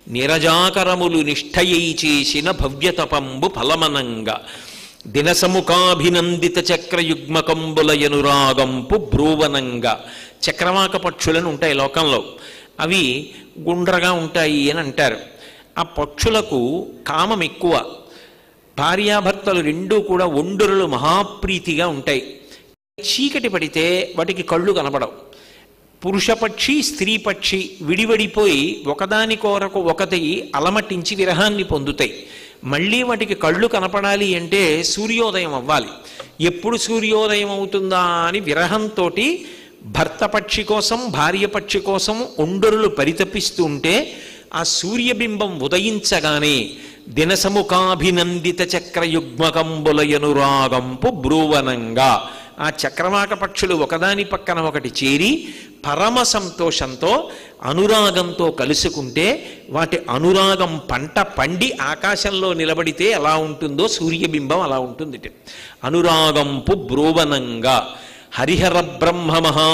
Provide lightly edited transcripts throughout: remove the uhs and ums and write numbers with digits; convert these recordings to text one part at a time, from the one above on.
నిరజాకరములు నిష్ఠయై చేసిన భవ్యతపంబు ఫలమనంగా దినసముఖాభినందిత చక్రయుగ్మకంబులయనురాగంపు బ్రూవనంగా. చక్రవాక పక్షులను ఉంటాయి లోకంలో, అవి గుండ్రగా ఉంటాయి అని అంటారు. ఆ పక్షులకు కామం ఎక్కువ. భార్యాభర్తలు రెండూ కూడా ఒండురులు మహాప్రీతిగా ఉంటాయి. చీకటి పడితే వాటికి కళ్ళు కనపడవు. పురుషపక్షి స్త్రీ పక్షి విడివడిపోయి ఒకదాని కొరకు ఒకటి అలమటించి విరహాన్ని పొందుతాయి. మళ్ళీ వాటికి కళ్ళు కనపడాలి అంటే సూర్యోదయం అవ్వాలి. ఎప్పుడు సూర్యోదయం అవుతుందా అని విరహంతో భర్త పక్షి కోసం భార్య పక్షి కోసం ఒండరులు పరితపిస్తూ ఉంటే ఆ సూర్యబింబం ఉదయించగానే దినసముఖాభినందిత చక్రయుగ్మకంబులయనురాగంపు బ్రూవనంగా ఆ చక్రవాక పక్షులు ఒకదాని పక్కన ఒకటి చేరి పరమ సంతోషంతో అనురాగంతో కలుసుకుంటే వాటి అనురాగం పంట పండి ఆకాశంలో నిలబడితే ఎలా ఉంటుందో సూర్యబింబం అలా ఉంటుంది. అనురాగంపు బ్రోవనంగా హరిహర బ్రహ్మ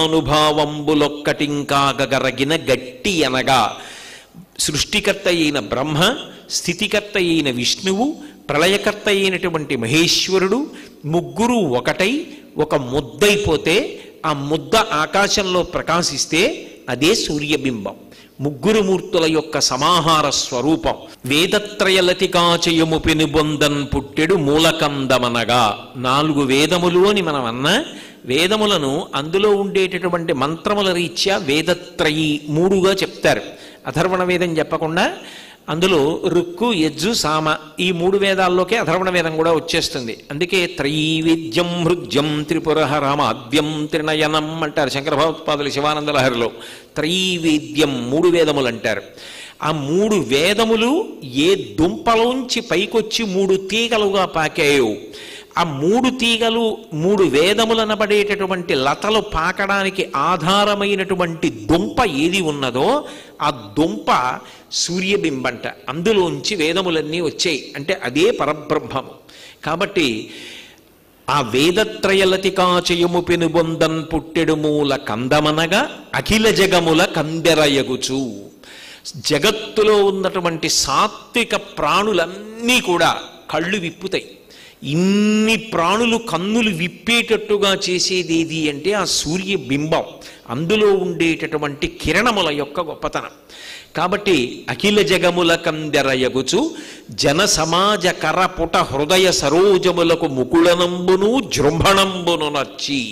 మహానుభావంబులొక్కటింకాగరగిన గట్టి అనగా సృష్టికర్త అయిన బ్రహ్మ, స్థితికర్త అయిన విష్ణువు, ప్రళయకర్త అయినటువంటి మహేశ్వరుడు ముగ్గురు ఒకటై ఒక ముద్దైపోతే ఆ ముద్ద ఆకాశంలో ప్రకాశిస్తే అదే సూర్యబింబం. ముగ్గురు మూర్తుల యొక్క సమాహార స్వరూపం. వేదత్రయలతికాచయము పెనుబొందన్ పుట్టెడు మూలకందమనగా 4 వేదములు అని మనం అన్నా, వేదములను అందులో ఉండేటటువంటి మంత్రముల రీత్యా వేదత్రయి 3గా చెప్తారు. అథర్వణ వేదం చెప్పకుండా అందులో రుక్కు యజ్జు సామ ఈ 3 వేదాల్లోకే అథర్వణ వేదం కూడా వచ్చేస్తుంది. అందుకే త్రైవేద్యం హృద్యం త్రిపురహరమాద్యం త్రినయనం అంటారు శంకర భగవత్పాదులు శివానంద లహరిలో. త్రైవేద్యం 3 వేదములు అంటారు. ఆ 3 వేదములు ఏ దుంపలోంచి పైకొచ్చి 3 తీగలుగా పాకాయో ఆ 3 తీగలు 3 వేదములనబడేటటువంటి లతలు పాకడానికి ఆధారమైనటువంటి దుంప ఏది ఉన్నదో ఆ దుంప సూర్యబింబంట. అందులోంచి వేదములన్నీ వచ్చాయి అంటే అదే పరబ్రహ్మము. కాబట్టి ఆ వేదత్రయలతికాచయము పెనుబొందన్ పుట్టెడు మూల కందమనగా అఖిల జగముల కందెరయగుచు. జగత్తులో ఉన్నటువంటి సాత్విక ప్రాణులన్నీ కూడా కళ్ళు విప్పుతాయి. ఇన్ని ప్రాణులు కన్నులు విప్పేటట్టుగా చేసేది ఏది అంటే ఆ సూర్యబింబం, అందులో ఉండేటటువంటి కిరణముల యొక్క గొప్పతనం. కాబట్టి అఖిల జగముల కందెరయగుచు జన సమాజ కరపుట హృదయ సరోజములకు ముకుళనంబును జృంభణంబును నచ్చి.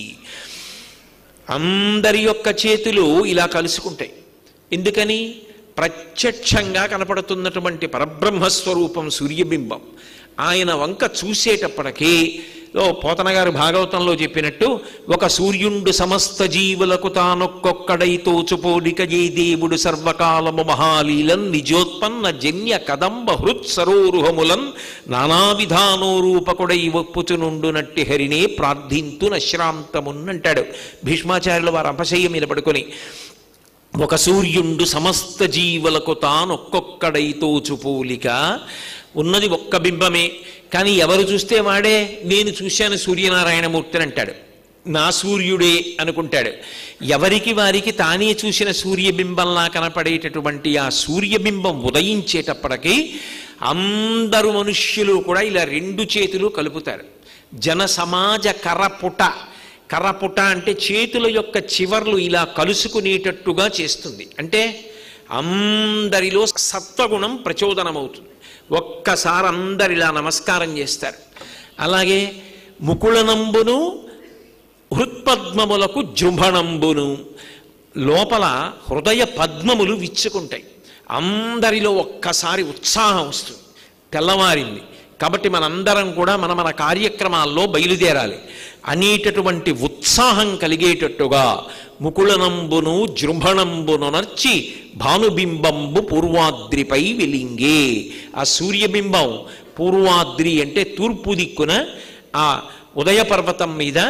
అందరి యొక్క చేతులు ఇలా కలుసుకుంటాయి. ఎందుకని? ప్రత్యక్షంగా కనపడుతున్నటువంటి పరబ్రహ్మస్వరూపం సూర్యబింబం. ఆయన వంక చూసేటప్పటికీ పోతన గారు భాగవతంలో చెప్పినట్టు ఒక సూర్యుండు సమస్త జీవులకు తానొక్కొక్కడై తోచుపోలిక ఏ దేవుడు సర్వకాలము మహాలీలన్ నిజోత్పన్న జన్య కదంబ హృత్ సరోరుహములన్ నానావిధానోరూపకుడై ఒప్పుచునుండునట్టి హరినే ప్రార్థింతు నశ్రాంతమున్నంటాడు భీష్మాచార్యుల వారు అపశయ్య మీద పడుకొని. ఒక సూర్యుండు సమస్త జీవులకు తానొక్కొక్కడై తోచుపోలిక. ఉన్నది ఒక్క బింబమే, కానీ ఎవరు చూస్తే వాడే నేను చూశాను సూర్యనారాయణమూర్తిని అంటాడు. నా సూర్యుడే అనుకుంటాడు. ఎవరికి వారికి తానే చూసిన సూర్యబింబంలా కనపడేటటువంటి ఆ సూర్యబింబం ఉదయించేటప్పటికీ అందరూ మనుష్యులు కూడా ఇలా 2 చేతులు కలుపుతారు. జన సమాజ కరపుట. కరపుట అంటే చేతుల యొక్క చివర్లు ఇలా కలుసుకునేటట్టుగా చేస్తుంది. అంటే అందరిలో సత్వగుణం ప్రచోదనమవుతుంది. ఒక్కసారి అందరిలా నమస్కారం చేస్తారు. అలాగే ముకుళనంబును హృత్పద్మములకు జృంభణంబును. లోపల హృదయ పద్మములు విచ్చుకుంటాయి. అందరిలో ఒక్కసారి ఉత్సాహం వస్తుంది. తెల్లవారింది కాబట్టి మనందరం కూడా మన కార్యక్రమాల్లో బయలుదేరాలి అనేటటువంటి ఉత్సాహం కలిగేటట్టుగా ముకుళనంబును జృంభణంబును నర్చి భానుబింబంబు పూర్వాద్రిపై వెలింగే. ఆ సూర్యబింబం పూర్వాద్రి అంటే తూర్పు దిక్కున ఆ ఉదయ పర్వతం మీద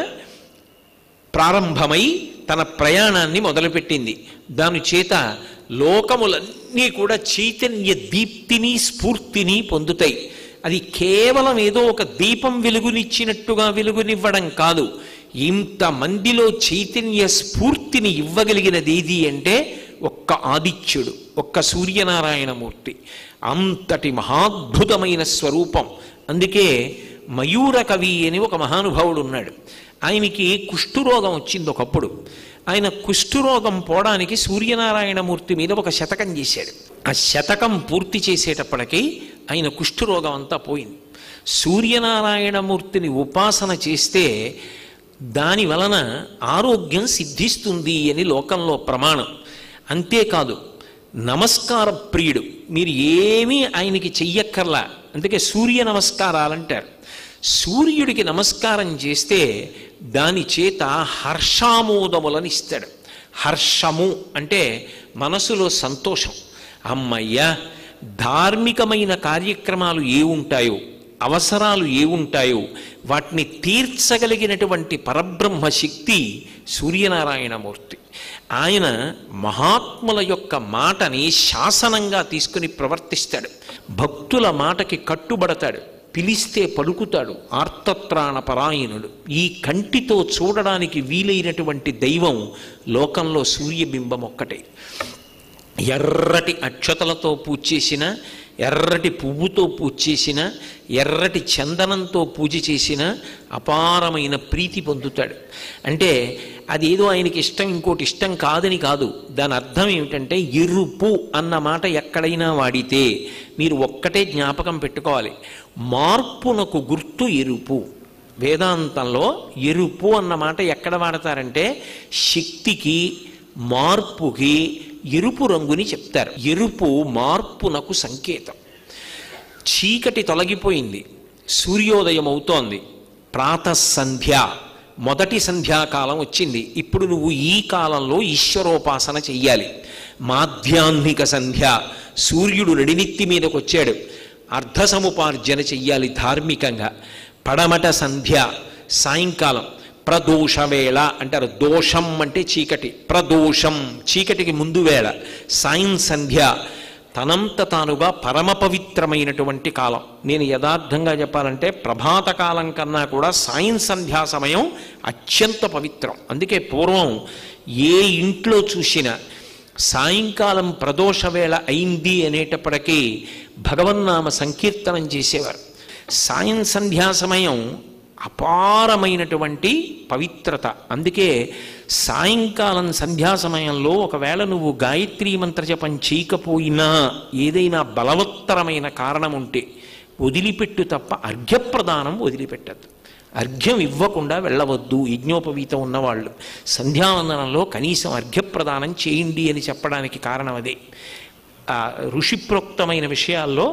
ప్రారంభమై తన ప్రయాణాన్ని మొదలుపెట్టింది. దాని చేత లోకములన్నీ కూడా చైతన్య దీప్తిని స్ఫూర్తిని పొందుతాయి. అది కేవలం ఏదో ఒక దీపం వెలుగునిచ్చినట్టుగా వెలుగునివ్వడం కాదు. ఇంతమందిలో చైతన్య స్ఫూర్తిని ఇవ్వగలిగినది ఏది అంటే ఒక్క ఆదిత్యుడు, ఒక్క సూర్యనారాయణమూర్తి. అంతటి మహాద్భుతమైన స్వరూపం. అందుకే మయూర కవి అని ఒక మహానుభావుడు ఉన్నాడు. ఆయనకి కుష్ఠురోగం వచ్చింది ఒకప్పుడు. ఆయన కుష్ఠురోగం పోవడానికి సూర్యనారాయణమూర్తి మీద ఒక శతకం చేశాడు. ఆ శతకం పూర్తి చేసేటప్పటికీ ఆయన కుష్ఠురోగం అంతా పోయింది. సూర్యనారాయణమూర్తిని ఉపాసన చేస్తే దాని వలన ఆరోగ్యం సిద్ధిస్తుంది అని లోకంలో ప్రమాణం. అంతేకాదు నమస్కార ప్రియుడు. మీరు ఏమీ ఆయనకి చెయ్యక్కర్లా. అందుకే సూర్య నమస్కారాలంటారు. సూర్యుడికి నమస్కారం చేస్తే దాని చేత హర్షామోదములను ఇస్తాడు. హర్షము అంటే మనసులో సంతోషం. అమ్మయ్య, ధార్మికమైన కార్యక్రమాలు ఏ ఉంటాయో, అవసరాలు ఏ ఉంటాయో వాటిని తీర్చగలిగినటువంటి పరబ్రహ్మ శక్తి సూర్యనారాయణమూర్తి. ఆయన మహాత్ముల యొక్క మాటని శాసనంగా తీసుకుని ప్రవర్తిస్తాడు. భక్తుల మాటకి కట్టుబడతాడు. పిలిస్తే పలుకుతాడు. ఆర్తత్రాణ పరాయణుడు. ఈ కంటితో చూడడానికి వీలైనటువంటి దైవం లోకంలో సూర్యబింబం ఒక్కటే. ఎర్రటి అక్షతలతో పూజ చేసిన, ఎర్రటి పువ్వుతో పూజ చేసిన, ఎర్రటి చందనంతో పూజ చేసిన అపారమైన ప్రీతి పొందుతాడు. అంటే అదేదో ఆయనకి ఇష్టం, ఇంకోటి ఇష్టం కాదని కాదు. దాని అర్థం ఏమిటంటే ఎరుపు అన్న మాట ఎక్కడైనా వాడితే మీరు ఒక్కటే జ్ఞాపకం పెట్టుకోవాలి. మార్పునకు గుర్తు ఎరుపు. వేదాంతంలో ఎరుపు అన్న మాట ఎక్కడ వాడతారంటే శక్తికి, మార్పుకి ఎరుపు రంగుని చెప్తారు. ఎరుపు మార్పునకు సంకేతం. చీకటి తొలగిపోయింది, సూర్యోదయం అవుతోంది, ప్రాతఃసంధ్య, మొదటి సంధ్యాకాలం వచ్చింది. ఇప్పుడు నువ్వు ఈ కాలంలో ఈశ్వరోపాసన చెయ్యాలి. మాధ్యాహ్నిక సంధ్య, సూర్యుడు నడినెత్తి మీదకి వచ్చాడు, అర్ధ సముపార్జన చెయ్యాలి ధార్మికంగా. పడమట సంధ్య, సాయంకాలం. ప్రదోషవేళ అంటారు. దోషం అంటే చీకటి, ప్రదోషం చీకటికి ముందు వేళ. సాయం సంధ్య తనంత తానుగా పరమ పవిత్రమైనటువంటి కాలం. నేను యథార్థంగా చెప్పాలంటే ప్రభాత కాలం కన్నా కూడా సాయం సంధ్యా సమయం అత్యంత పవిత్రం. అందుకే పూర్వం ఏ ఇంట్లో చూసినా సాయంకాలం ప్రదోషవేళ అయింది అనేటప్పటికీ భగవన్నామ సంకీర్తనం చేసేవారు. సాయం సంధ్యా సమయం అపారమైనటువంటి పవిత్రత. అందుకే సాయంకాలం సంధ్యా సమయంలో ఒకవేళ నువ్వు గాయత్రీ మంత్ర జపం చేయకపోయినా ఏదైనా బలవత్తరమైన కారణం ఉంటే వదిలిపెట్టు తప్ప అర్ఘ్యప్రదానం వదిలిపెట్టద్దు. అర్ఘ్యం ఇవ్వకుండా వెళ్ళవద్దు. యజ్ఞోపవీతం ఉన్నవాళ్ళు సంధ్యావందనంలో కనీసం అర్ఘ్యప్రదానం చేయండి అని చెప్పడానికి కారణం అదే. ఋషిప్రోక్తమైన విషయాల్లో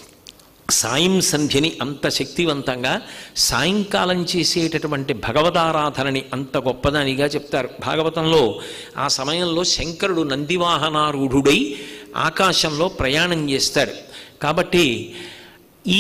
సాయం సంధ్యని అంత శక్తివంతంగా, సాయంకాలం చేసేటటువంటి భగవదారాధనని అంత గొప్పదానిగా చెప్తారు భాగవతంలో. ఆ సమయంలో శంకరుడు నందివాహనారూఢుడై ఆకాశంలో ప్రయాణం చేస్తాడు. కాబట్టి ఈ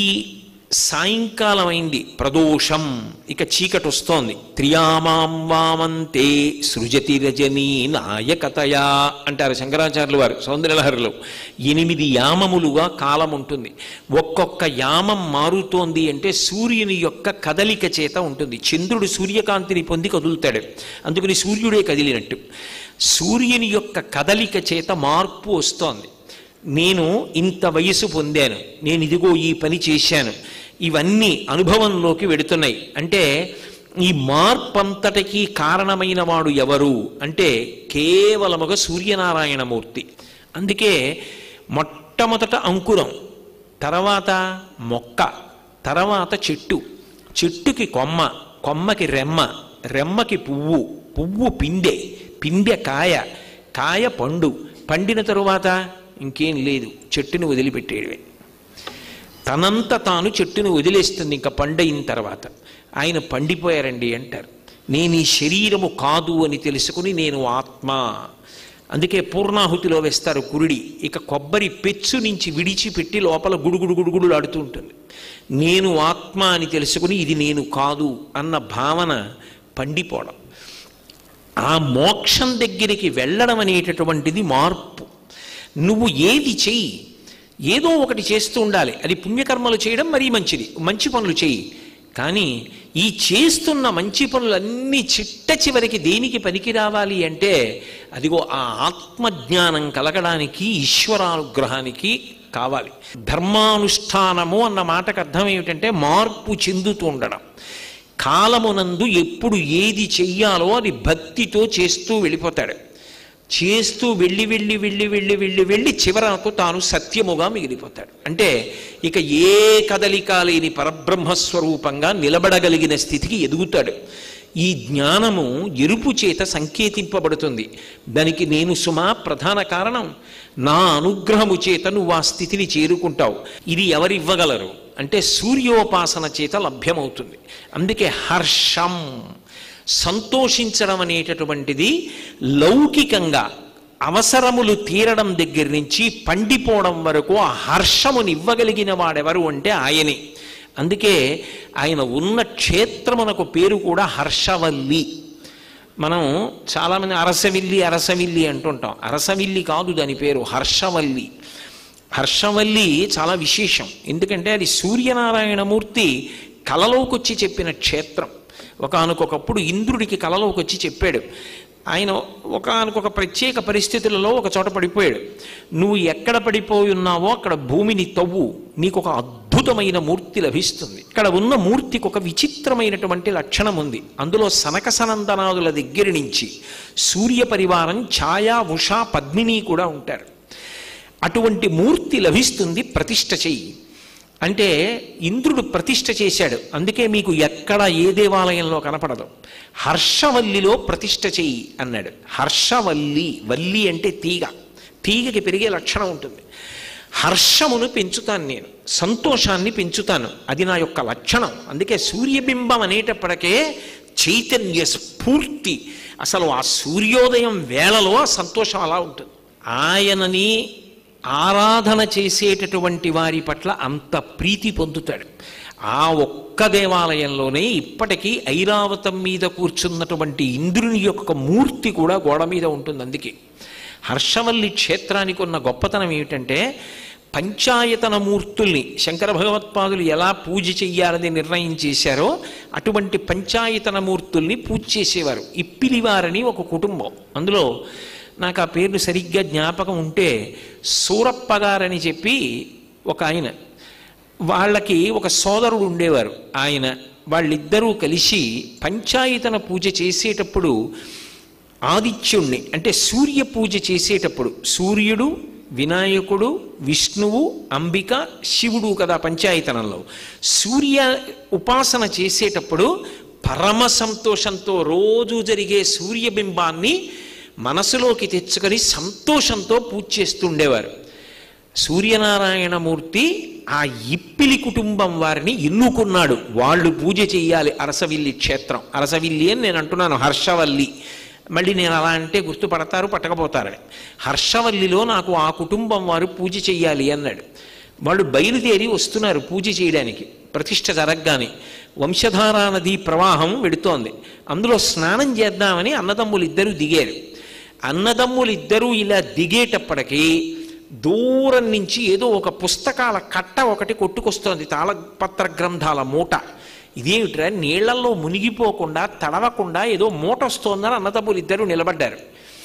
సాయంకాలం అయింది, ప్రదోషం, ఇక చీకటి వస్తోంది. త్రియామాం వామంతే సృజతి రజనీ నాయకతయా అంటారు శంకరాచార్యులు వారు సౌందర్యలహరిలో. 8 యామములుగా కాలం ఉంటుంది. ఒక్కొక్క యామం మారుతోంది అంటే సూర్యుని యొక్క కదలిక చేత ఉంటుంది. చంద్రుడు సూర్యకాంతిని పొంది కదులుతాడు, అందుకని సూర్యుడే కదిలినట్టు. సూర్యుని యొక్క కదలిక చేత మార్పు వస్తోంది. నేను ఇంత వయసు పొందాను, నేను ఇదిగో ఈ పని చేశాను, ఇవన్నీ అనుభవంలోకి వెడుతున్నాయి. అంటే ఈ మార్పంతటికీ కారణమైన వాడు ఎవరు అంటే కేవలముగా సూర్యనారాయణమూర్తి. అందుకే మొట్టమొదట అంకురం, తర్వాత మొక్క, తర్వాత చెట్టు, చెట్టుకి కొమ్మ, కొమ్మకి రెమ్మ, రెమ్మకి పువ్వు, పువ్వు పిందె, పిందె కాయ, కాయ పండు, పండిన తరువాత ఇంకేం లేదు, చెట్టుని వదిలిపెట్టేయడమే. తనంత తాను చెట్టును వదిలేస్తుంది ఇంకా పండయిన తర్వాత. ఆయన పండిపోయారండి అంటారు. నేను ఈ శరీరము కాదు అని తెలుసుకుని నేను ఆత్మ. అందుకే పూర్ణాహుతిలో వేస్తారు కురుడి. ఇక కొబ్బరి పెచ్చు నుంచి విడిచిపెట్టి లోపల గుడుగుడు గుడుగుడు ఆడుతూ ఉంటుంది. నేను ఆత్మ అని తెలుసుకుని ఇది నేను కాదు అన్న భావన పండిపోవడం. ఆ మోక్షం దగ్గరికి వెళ్ళడం అనేటటువంటిది మార్పు. నువ్వు ఏది చెయ్యి, ఏదో ఒకటి చేస్తూ ఉండాలి. అది పుణ్యకర్మలు చేయడం మరీ మంచిది, మంచి పనులు చెయ్యి. కానీ ఈ చేస్తున్న మంచి పనులన్నీ చిట్ట చివరికి దేనికి పనికి రావాలి అంటే అదిగో ఆ ఆత్మజ్ఞానం కలగడానికి ఈశ్వరానుగ్రహానికి కావాలి. ధర్మానుష్ఠానము అన్న మాటకు అర్థం ఏమిటంటే మార్పు చెందుతూ ఉండడం. కాలమునందు ఎప్పుడు ఏది చెయ్యాలో అది భక్తితో చేస్తూ వెళ్ళిపోతాడు. చేస్తూ వెళ్ళి వెళ్ళి వెళ్ళి వెళ్ళి వెళ్ళి వెళ్ళి చివరకు తాను సత్యముగా మిగిలిపోతాడు. అంటే ఇక ఏ కదలిక లేని పరబ్రహ్మస్వరూపంగా నిలబడగలిగిన స్థితికి ఎదుగుతాడు. ఈ జ్ఞానము ఎరుపు చేత సంకేతింపబడుతుంది. దానికి నేను సుమా ప్రధాన కారణం. నా అనుగ్రహము చేత నువ్వు ఆ స్థితిని చేరుకుంటావు. ఇది ఎవరివ్వగలరు అంటే సూర్యోపాసన చేత లభ్యమవుతుంది. అందుకే హర్షం, సంతోషించడం అనేటటువంటిది లౌకికంగా అవసరములు తీరడం దగ్గర నుంచి పండిపోవడం వరకు ఆ హర్షముని ఇవ్వగలిగిన వాడెవరు అంటే ఆయనే. అందుకే ఆయన ఉన్న క్షేత్రమునకు పేరు కూడా హర్షవల్లి. మనం చాలామంది అరసవిల్లి అరసవిల్లి అంటుంటాం. అరసవిల్లి కాదు దాని పేరు, హర్షవల్లి. హర్షవల్లి చాలా విశేషం. ఎందుకంటే అది సూర్యనారాయణమూర్తి కలలోకి వచ్చి చెప్పిన క్షేత్రం. ఒకానొకప్పుడు ఇంద్రుడికి కలలోకి వచ్చి చెప్పాడు. ఆయన ఒకానొక ప్రత్యేక పరిస్థితులలో ఒక చోట పడిపోయాడు. నువ్వు ఎక్కడ పడిపోయి ఉన్నావో అక్కడ భూమిని తవ్వు, నీకు ఒక అద్భుతమైన మూర్తి లభిస్తుంది. ఇక్కడ ఉన్న మూర్తికి ఒక విచిత్రమైనటువంటి లక్షణం ఉంది. అందులో సనక సనందనాదుల దగ్గర నుంచి సూర్య పరివారం ఛాయా ఉషా పద్మిని కూడా ఉంటారు. అటువంటి మూర్తి లభిస్తుంది, ప్రతిష్ఠ చెయ్యి అంటే ఇంద్రుడు ప్రతిష్ఠ చేశాడు. అందుకే మీకు ఎక్కడ ఏ దేవాలయంలో కనపడదు. హర్షవల్లిలో ప్రతిష్ఠ చెయ్యి అన్నాడు. హర్షవల్లి, వల్లి అంటే తీగ, తీగకి పెరిగే లక్షణం ఉంటుంది. హర్షమును పెంచుతాను నేను, సంతోషాన్ని పెంచుతాను, అది నా యొక్క లక్షణం. అందుకే సూర్యబింబం అనేటప్పటికే చైతన్య స్ఫూర్తి, అసలు ఆ సూర్యోదయం వేళలో ఆ సంతోషం అలా ఉంటుంది. ఆయనని ఆరాధన చేసేటటువంటి వారి పట్ల అంత ప్రీతి పొందుతాడు. ఆ ఒక్క దేవాలయంలోనే ఇప్పటికీ ఐరావతం మీద కూర్చున్నటువంటి ఇంద్రుని యొక్క మూర్తి కూడా గోడ మీద ఉంటుంది. అందుకే హర్షవల్లి క్షేత్రానికి ఉన్న గొప్పతనం ఏమిటంటే పంచాయతన మూర్తుల్ని శంకర భగవత్పాదులు ఎలా పూజ చెయ్యాలని నిర్ణయం చేశారో అటువంటి పంచాయతన మూర్తుల్ని పూజ చేసేవారు. ఇప్పిలివారని ఒక కుటుంబం, అందులో నాకు ఆ పేర్లు సరిగ్గా జ్ఞాపకం ఉంటే సూరప్ప గారని చెప్పి ఒక ఆయన, వాళ్ళకి ఒక సోదరుడు ఉండేవారు. ఆయన వాళ్ళిద్దరూ కలిసి పంచాయతన పూజ చేసేటప్పుడు ఆదిత్యుణ్ణి అంటే సూర్య పూజ చేసేటప్పుడు సూర్యుడు, వినాయకుడు, విష్ణువు, అంబిక, శివుడు కదా పంచాయతనంలో. సూర్య ఉపాసన చేసేటప్పుడు పరమ సంతోషంతో రోజు జరిగే సూర్యబింబాన్ని మనసులోకి తెచ్చుకొని సంతోషంతో పూజ చేస్తుండేవారు. సూర్యనారాయణమూర్తి ఆ ఇప్పిలి కుటుంబం వారిని ఎన్నుకున్నాడు. వాళ్ళు పూజ చెయ్యాలి. అరసవిల్లి క్షేత్రం, అరసవిల్లి అని నేను అంటున్నాను, హర్షవల్లి. మళ్ళీ నేను అలా అంటే గుర్తుపడతారు, పట్టకపోతారని. హర్షవల్లిలో నాకు ఆ కుటుంబం వారు పూజ చెయ్యాలి అన్నాడు. వాళ్ళు బయలుదేరి వస్తున్నారు పూజ చేయడానికి. ప్రతిష్ఠ జరగగానే వంశధారా నదీ ప్రవాహం వెడుతోంది. అందులో స్నానం చేద్దామని అన్నదమ్ములు ఇద్దరు దిగారు. అన్నదమ్ములిద్దరూ ఇలా దిగేటప్పటికీ దూరం నుంచి ఏదో ఒక పుస్తకాల కట్ట ఒకటి కొట్టుకొస్తోంది, తాళపత్ర గ్రంథాల మూట. ఇదేమిట్రా, నీళ్లలో మునిగిపోకుండా తడవకుండా ఏదో మూట వస్తోందని అన్నదమ్ములు ఇద్దరు నిలబడ్డారు.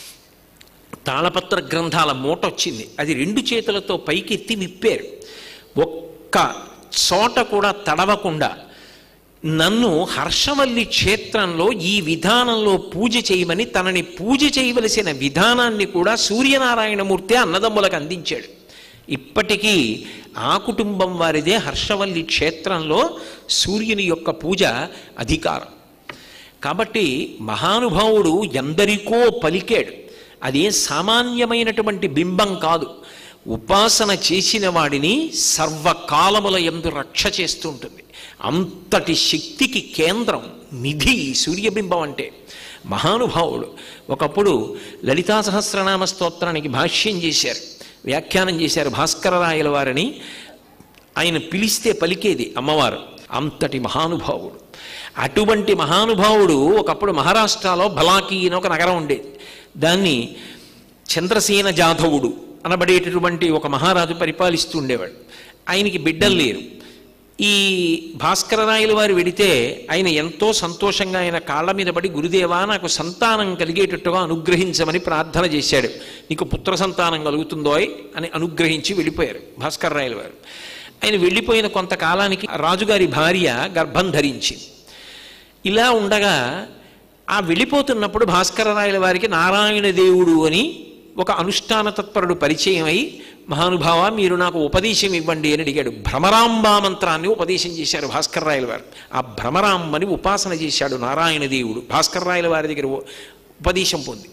తాళపత్ర గ్రంథాల మూట వచ్చింది. అది రెండు చేతులతో పైకెత్తి విప్పారు. ఒక్క చోట కూడా తడవకుండా నన్ను హర్షవల్లి క్షేత్రంలో ఈ విధానంలో పూజ చేయమని తనని పూజ చేయవలసిన విధానాన్ని కూడా సూర్యనారాయణమూర్తి అన్నదమ్ములకు అందించాడు. ఇప్పటికీ ఆ కుటుంబం వారిదే హర్షవల్లి క్షేత్రంలో సూర్యుని యొక్క పూజ అధికారం. కాబట్టి మహానుభావుడు ఎందరికో పలికాడు. అదే సామాన్యమైనటువంటి బింబం కాదు. ఉపాసన చేసిన వాడిని సర్వకాలముల యందు రక్ష చేస్తుంటుంది. అంతటి శక్తికి కేంద్రం, నిధి సూర్యబింబం అంటే. మహానుభావుడు ఒకప్పుడు లలితా సహస్రనామ స్తోత్రానికి భాష్యం చేశారు, వ్యాఖ్యానం చేశారు భాస్కరరాయల వారిని. ఆయన పిలిస్తే పలికేది అమ్మవారు. అంతటి మహానుభావుడు. అటువంటి మహానుభావుడు ఒకప్పుడు మహారాష్ట్రలో బలాకి అని ఒక నగరం ఉండేది. దాన్ని చంద్రసేన జాధవుడు అనబడేటటువంటి ఒక మహారాజు పరిపాలిస్తూ ఉండేవాడు. ఆయనకి బిడ్డలు లేరు. ఈ భాస్కరరాయల వారు వెడితే ఆయన ఎంతో సంతోషంగా ఆయన కాళ్ళ మీద పడి, గురుదేవా నాకు సంతానం కలిగేటట్టుగా అనుగ్రహించమని ప్రార్థన చేశాడు. నీకు పుత్ర సంతానం కలుగుతుందోయ్ అని అనుగ్రహించి వెళ్ళిపోయారు భాస్కరరాయల వారు. ఆయన వెళ్ళిపోయిన కొంతకాలానికి రాజుగారి భార్య గర్భం ధరించింది. ఇలా ఉండగా ఆ వెళ్ళిపోతున్నప్పుడు భాస్కరరాయల వారికి నారాయణ దేవుడు అని ఒక అనుష్ఠాన తత్పరుడు పరిచయం అయి, మహానుభావ మీరు నాకు ఉపదేశం ఇవ్వండి అని అడిగాడు. భ్రమరాంబా మంత్రాన్ని ఉపదేశం చేశారు భాస్కరరాయల వారు. ఆ భ్రమరాంబని ఉపాసన చేశాడు నారాయణ దేవుడు. భాస్కరరాయల వారి దగ్గర ఉపదేశం పొంది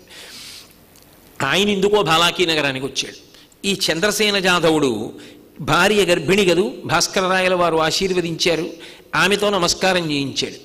ఆయన ఎందుకో బాలాకీ నగరానికి వచ్చాడు. ఈ చంద్రసేన జాధవుడు భార్య గర్భిణి గదు, భాస్కరరాయల వారు ఆశీర్వదించారు, ఆమెతో నమస్కారం చేయించాడు.